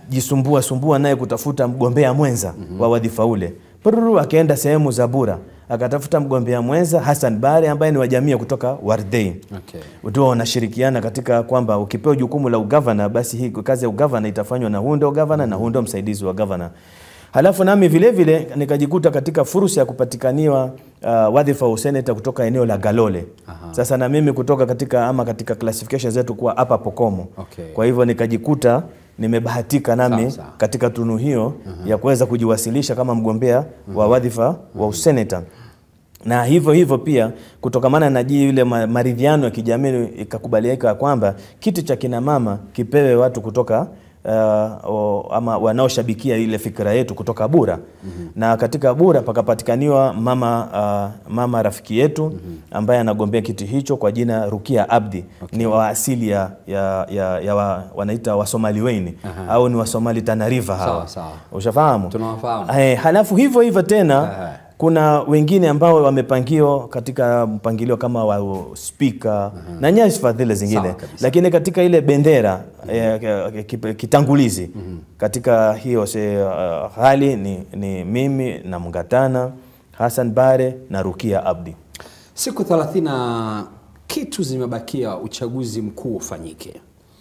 amejisumbua naye kutafuta mgombea mwenza wa wadhifa ule. Akaenda sehemu za Bura, akatafuta mgombea mwenza Hassan Bare ambaye ni wa jamii kutoka Wardei. Ndio wanashirikiana katika kwamba ukipewa jukumu la ugavana, basi hii kazi ya ugavana itafanywa na huyo ndio gavana na huyo ndio msaidizi wa gavana. Halafu nami vile vile nikajikuta katika fursa ya kupatikaniwa wadhifa wa seneta kutoka eneo la Galole. Sasa na mimi kutoka katika classification zetu kuwa hapa Pokomo. Kwa hivyo nikajikuta nimebahatika nami katika tunu hiyo ya kuweza kujiwasilisha kama mgombea wa wadhifa wa useneta. Na hivyo pia kutokamana na yule maridhiano ya kijamii ikakubalika kwamba kiti cha kina mama kipewe watu kutoka ama wanaoshabikia ile fikra yetu kutoka Bura. Na katika Bura pakapatikaniwa mama rafiki yetu ambaye anagombea kiti hicho kwa jina Rukia Abdi. Ni wa asili ya wanaita Wasomali Weni au ni Wasomali Tana River hawa. Ushafahamu? Tunawafahamu. Halafu hivyo tena kuna wengine ambao wamepangio katika mpangilio kama wa speaker na nyadhifa zile zingine, lakini katika ile bendera kitangulizi katika hiyo hali ni mimi na Mngatana, Hassan Bare na Rukia Abdi. Siku 30 kitu zimebakia uchaguzi mkuu ufanyike.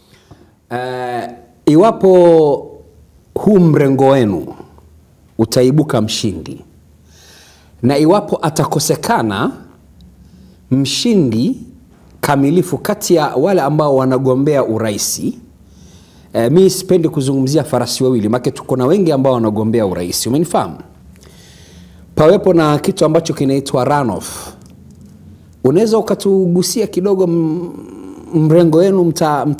Iwapo huu mrengo wenu utaibuka mshindi, na iwapo atakosekana mshindi kamilifu kati ya wale ambao wanagombea uraisi, mimi sipendi kuzungumzia farasi wawili, maana tuko na wengi ambao wanagombea uraisi, umenifahamu? Pawepo na kitu ambacho kinaitwa runoff. Unaweza ukatugusia kidogo mrengo wenu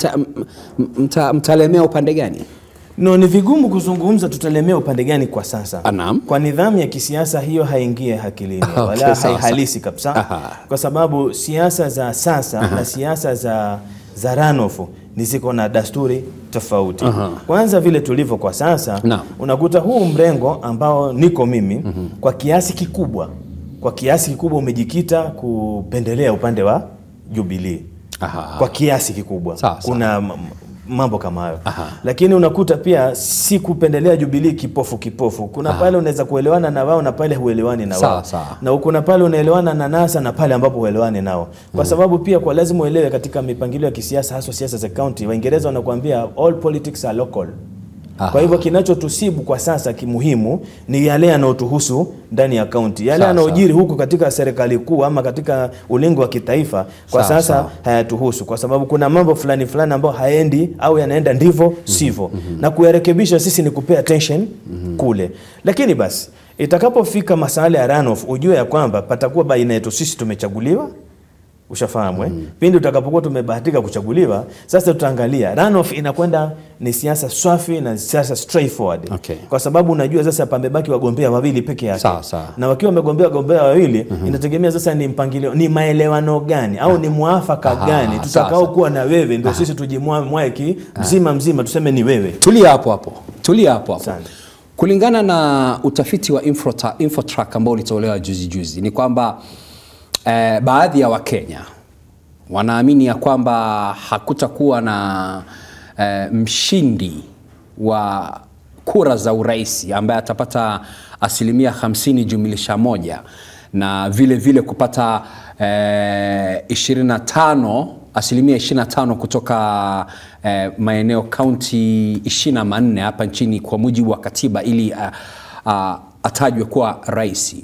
mtalemea upande gani? No, ni vigumu kuzungumza tutalemea upande gani kwa sasa. Kwa nidhamu ya kisiasa hiyo haingie akilini wala halisi kabisa. Kwa sababu siasa za sasa na siasa za runoff ni ziko na dasturi tofauti. Kwanza vile tulivyo kwa sasa, unakuta huu mrengo ambao niko mimi kwa kiasi kikubwa umejikita kupendelea upande wa Jubilee. Kwa kiasi kikubwa. Kuna mambo kama hayo. Lakini unakuta pia si kupendelea Jubilee kipofu. Kuna pale unaweza kuelewana na wao na pale huelewani na wao. Na kuna pale unaelewana na NASA na pale ambapo huelewani nao. Kwa sababu pia kwa lazima uelewe katika mipangilio ya kisiasa, hasa siasa za county, Waingereza wanakuambia all politics are local. Kwa hivyo kinachotusibu kwa sasa kimuhimu ni yale yanayotuhusu ndani ya county. Yale yanayojiri huko katika serikali kuu ama katika ulingo wa kitaifa kwa sasa hayatuhusu, kwa sababu kuna mambo fulani ambayo haendi au yanaenda ndivyo sivyo. Na kuyarekebisha sisi ni kupea attention kule. Lakini basi itakapofika masuala ya runoff, ujue ya kwamba patakuwa baina yetu sisi tumechaguliwa. Ushafahamu pindi utakapokuwa tumebahatika kuchaguliwa, sasa tutaangalia runoff inakwenda ni siasa swafi na siasa straightforward. Kwa sababu unajua sasa pambebaki wagombea wawili peke yake. Na wakiwa wamegombea wawili, inategemea sasa ni mpangilio, ni maelewano gani au ni muafaka gani tutakao kuwa na wewe ndio sisi tujimwae mzima tuseme ni wewe. Tulia hapo. Kulingana na utafiti wa Infotrack ambao ulitolewa juzi ni kwamba baadhi ya Wakenya wanaamini ya kwamba hakutakuwa na mshindi wa kura za uraisi ambaye atapata 50% na vile kupata 25% kutoka maeneo kaunti 24 hapa nchini kwa mujibu wa katiba ili atajwe kuwa raisi.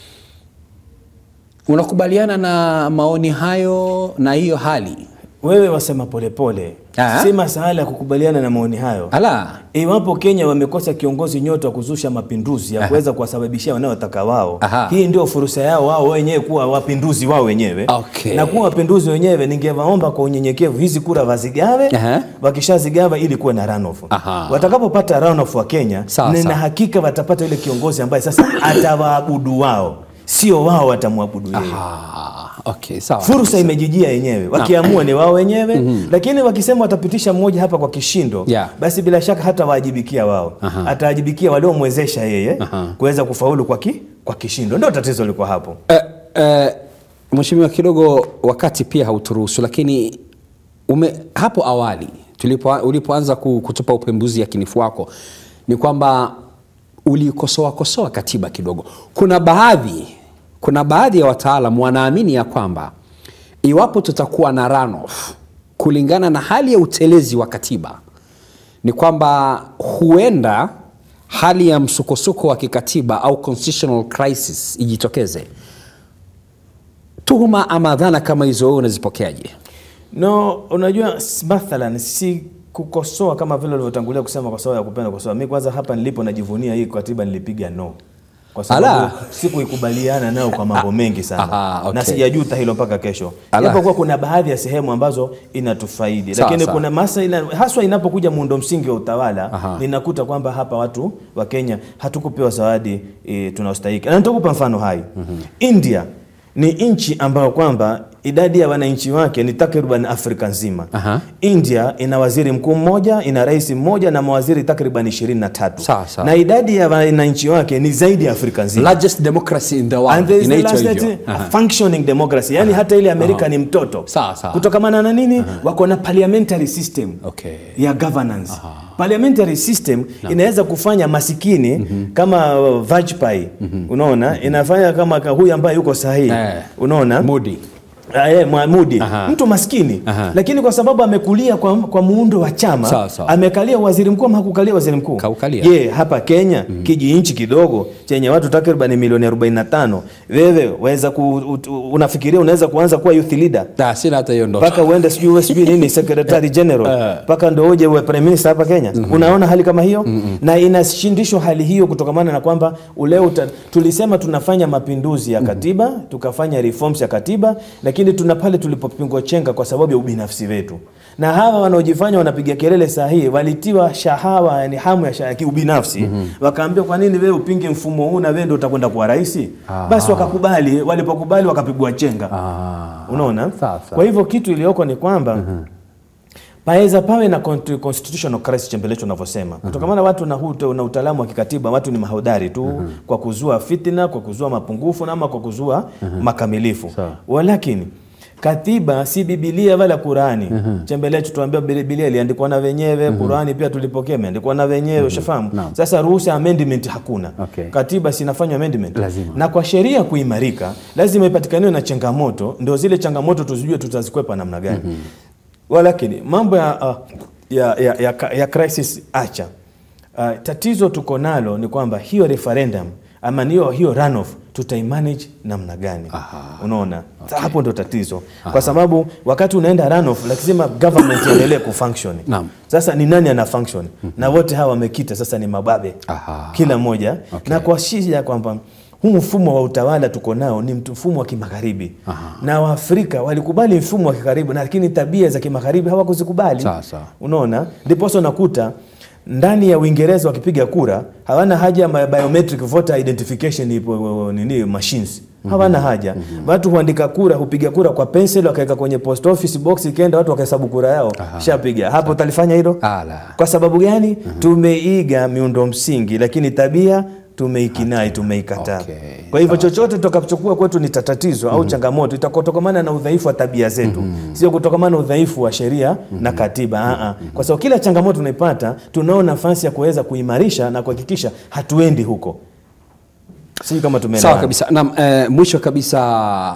Unakubaliana na maoni hayo na hiyo hali? Wewe wasema polepole. Si masuala ya kukubaliana na maoni hayo. Iwapo Kenya wamekosa kiongozi nyota wa kuzusha mapinduzi ya kuweza kuwasababishia wanaotaka wao, hii ndio fursa yao wao wenyewe kuwa wapinduzi wao wenyewe. Na kuwa wapinduzi wenyewe, ningewaomba kwa unyenyekevu hizi kura wazigawe, wakishazigawa ili kuwe na runoff. Watakapopata runoff wa Kenya, nina hakika watapata ile kiongozi ambaye sasa atawaabudu wao, sio wao watamwabudu yeye. Fursa imejijia yenyewe. Wakiamua ni wao wenyewe, lakini wakisema watapitisha mmoja hapa kwa kishindo, basi bila shaka hata waajibikia wao. Ataajibikia waliomwezesha yeye kuweza kufaulu kwa kishindo. Ndio tatizo liko hapo. Mheshimiwa, kidogo wakati pia hauturuhusu, lakini hapo awali ulipoanza kutupa upembuzi yakinifu wako ni kwamba ulikosoa katiba kidogo. Kuna baadhi kuna baadhi ya wataalamu wanaamini ya kwamba iwapo tutakuwa na runoff kulingana na hali ya utelezi wa katiba, ni kwamba huenda hali ya msukosuko wa kikatiba au constitutional crisis ijitokeze. Tuhuma ama dhana kama hizo wewe unazipokeaje? No, unajua mathalan si kukosoa kama vile ulivyotangulia kusema kwa sababu ya kupenda kukosoa. Mimi kwanza hapa nilipo najivunia hii katiba nilipiga no. Kwa sababu sikuikubaliana nao kwa mambo mengi sana. Okay. Na sijajuta hilo mpaka kesho. Japokuwa kuna baadhi ya sehemu ambazo inatufaidi. Lakini kuna masuala haswa inapokuja muundo msingi wa utawala, ninakuta kwamba hapa watu wa Kenya hatukupewa zawadi tunaostahili. Na nitakupa mfano hai. India ni nchi ambayo kwamba idadi ya wananchi wake ni takriban Afrika nzima. India ina waziri mkuu mmoja, ina rais mmoja na mawaziri takriban 23. Na idadi ya wananchi wake ni zaidi ya Afrika nzima. Largest democracy in the world. Inaitwa hivyo. Functioning democracy. Yani hata ile Amerika ni mtoto. Kutokamana na nini? Wako na parliamentary system ya governance. Parliamentary system inaweza kufanya masikini kama Vajpayee, unaona, inafanya kama huyu ambaye yuko sahihi, unaona, Modi. Modi, mtu maskini, lakini kwa sababu amekulia kwa muundo wa chama, amekalia waziri mkuu ama hakukalia waziri mkuu. Hapa Kenya, kiji nchi kidogo chenye watu takriban milioni 45, wewe waweza unafikiria unaweza kuanza kuwa youth leader? Sina hata hiyo ndoto. Paka uende sijui nini secretary general, paka ndio uje uwe prime minister hapa Kenya. Unaona hali kama hiyo? Na inashindishwa hali hiyo kutokamana na kwamba leo tulisema tunafanya mapinduzi ya katiba, tukafanya reforms ya katiba, lakini pale tulipopingwa chenga kwa sababu ya ubinafsi wetu. Na hawa wanaojifanya wanapiga kelele sahihi walitiwa shahawa, yani hamu ya ubinafsi. Wakaambia kwa nini wewe upinge mfumo huu na wewe ndio utakwenda kuwa rais? Basi wakakubali, walipokubali wakapigwa chenga. Unaona? Kwa hivyo kitu iliyoko ni kwamba paweza pawe na constitutional crisis chembelecho tunavyosema. Kutokamana watu na utaalamu wa kikatiba, watu ni mahodari tu kwa kuzua fitina, kwa kuzua mapungufu na ama kwa kuzua makamilifu. Walakini katiba si Biblia wala Qurani. Chembelecho tuambia Biblia iliandikwa na wenyewe, Qurani pia tulipokea imeandikwa na wenyewe, ushafahamu. Sasa ruhusa amendment hakuna. Katiba sinafanywa amendment. Na kwa sheria kuimarika lazima ipatikane na changamoto, ndio zile changamoto tuzijue tutazikwepa namna gani. Walakini mambo ya crisis acha. Tatizo tuko nalo ni kwamba hiyo referendum ama hiyo runoff tutaimanage namna gani? Unaona? Hapo ndo tatizo. Kwa sababu wakati unaenda runoff lazima government iendelee kufunction. Sasa ni nani ana function? Na wote hawa wamekita sasa ni mababe. Kila mmoja. Na kwa shida kwamba huu mfumo wa utawala tuko nao ni mfumo wa kimagharibi. Na Waafrika walikubali mfumo wa kimagharibi, lakini tabia za kimagharibi hawakuzikubali. Unaona? Ndipo nakuta ndani ya Uingereza wakipiga kura hawana haja ya biometric voter identification machines. Hawana haja. Watu huandika kura, hupiga kura kwa pencil, wakaweka kwenye post office box, ikaenda watu wakahesabu kura yao, shapiga. Hapo utalifanya hilo? Kwa sababu gani? Tumeiga miundo msingi lakini tabia tumeikinai, tumeikataa. Kwa hivyo chochote tutakapochukua kwetu ni tatizo au changamoto itakotokamana na udhaifu wa tabia zetu. Sio kutokamana na udhaifu wa sheria na katiba. Kwa sababu kila changamoto tunaipata tunao nafasi ya kuweza kuimarisha na kuhakikisha hatuendi huko. Sisi kama tumeelewana. Sawa kabisa. Na mwisho kabisa,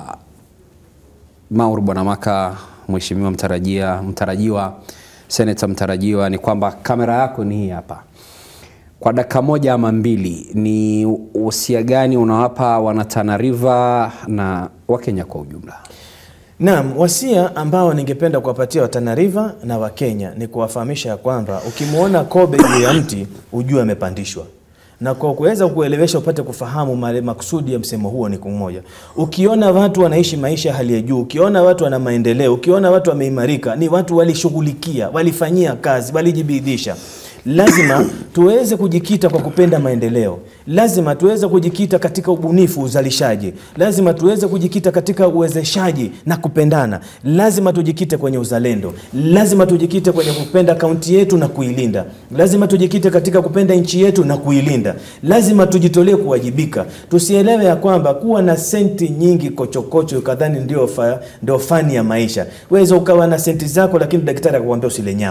Maur Bwana Maka, mheshimiwa mtarajiwa, seneta mtarajiwa, ni kwamba kamera yako ni hii hapa. Kwa dakika moja ama mbili, ni usia gani unawapa wana Tana River na Wakenya kwa ujumla? Naam, wasia ambao ningependa kuwapatia wa Tana River na Wakenya ni kuwafahamisha ya kwamba ukimuona kobe juu ya mti ujue amepandishwa. Na kwa kuweza kuelewesha upate kufahamu makusudi ya msemo huo ni kumoja. Ukiona watu wanaishi maisha hali ya juu, ukiona watu wana maendeleo, ukiona watu wameimarika, ni watu walishughulikia, walifanyia kazi, walijibidisha. Lazima tuweze kujikita kwa kupenda maendeleo. Lazima tuweze kujikita katika ubunifu, uzalishaji. Lazima tuweze kujikita katika uwezeshaji na kupendana. Lazima tujikite kwenye uzalendo. Lazima tujikite kwenye kupenda kaunti yetu na kuilinda. Lazima tujikite katika kupenda nchi yetu na kuilinda. Lazima tujitolee kuwajibika. Tusielewe ya kwamba kuwa na senti nyingi kochokocho ukadhani ndio fani ya maisha. Weza ukawa na senti zako lakini daktari akakwambia usile nyama.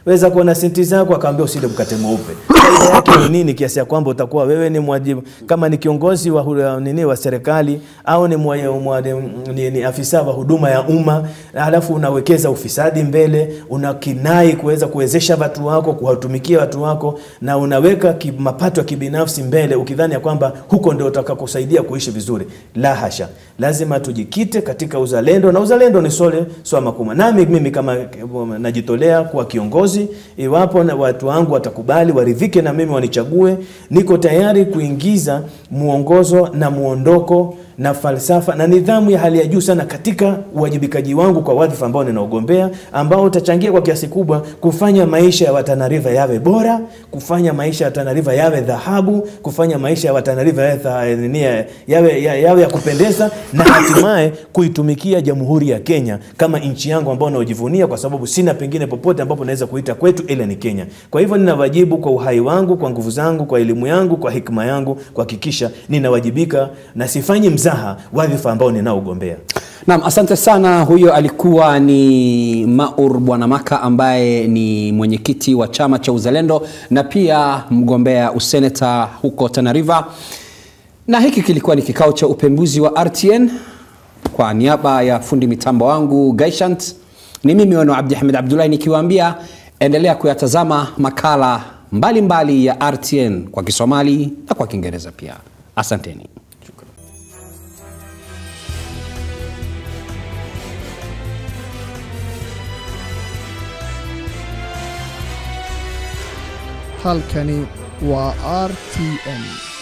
weza kuwa na senti zako akaambia usile mkate mweupe. Faida yake ni nini kiasi ya kwamba utakuwa wewe ni mwajibu kama ni kiongozi wa wa serikali au ni afisa wa huduma ya umma, halafu unawekeza ufisadi mbele, unakinai kuweza kuwezesha watu wako, kuwatumikia watu wako, na unaweka mapato ya kibinafsi mbele ukidhani ya kwamba huko ndio utakakusaidia kuishi vizuri. La hasha. Lazima tujikite katika uzalendo, na uzalendo ni swala kubwa. Nami mimi kama najitolea kuwa kiongozi, iwapo na watu wangu watakubali waridhike na mimi wanichague, niko tayari kuingiza muongozo na muondoko na falsafa na nidhamu ya hali ya juu sana katika uwajibikaji wangu kwa wadhifa ambao ninaogombea, ambao utachangia kwa kiasi kubwa kufanya maisha ya Tana River yawe bora, kufanya maisha ya Tana River yawe dhahabu, kufanya maisha ya Tana River yawe ya kupendeza, na hatimaye kuitumikia Jamhuri ya Kenya kama nchi yangu ambao naojivunia, kwa sababu sina pengine popote ambapo naweza kuita kwetu ile ni Kenya. Kwa hivyo ninawajibu kwa uhai wangu, kwa nguvu zangu, kwa elimu yangu, kwa hikma yangu, kuhakikisha ninawajibika na sifanyi mzaha wadhifa ambao ninaogombea. Naam, asante sana. Huyo alikuwa ni Maur Bwana Maka ambaye ni mwenyekiti wa chama cha Uzalendo na pia mgombea useneta huko Tana River. Na hiki kilikuwa ni kikao cha upembuzi wa RTN. Kwa niaba ya fundi mitambo wangu Gaishant, ni mimi wenu Abdi Ahmed Abdullahi nikiwaambia endelea kuyatazama makala mbalimbali ya RTN kwa Kisomali na kwa Kiingereza pia. Asanteni. halkani waa RTN.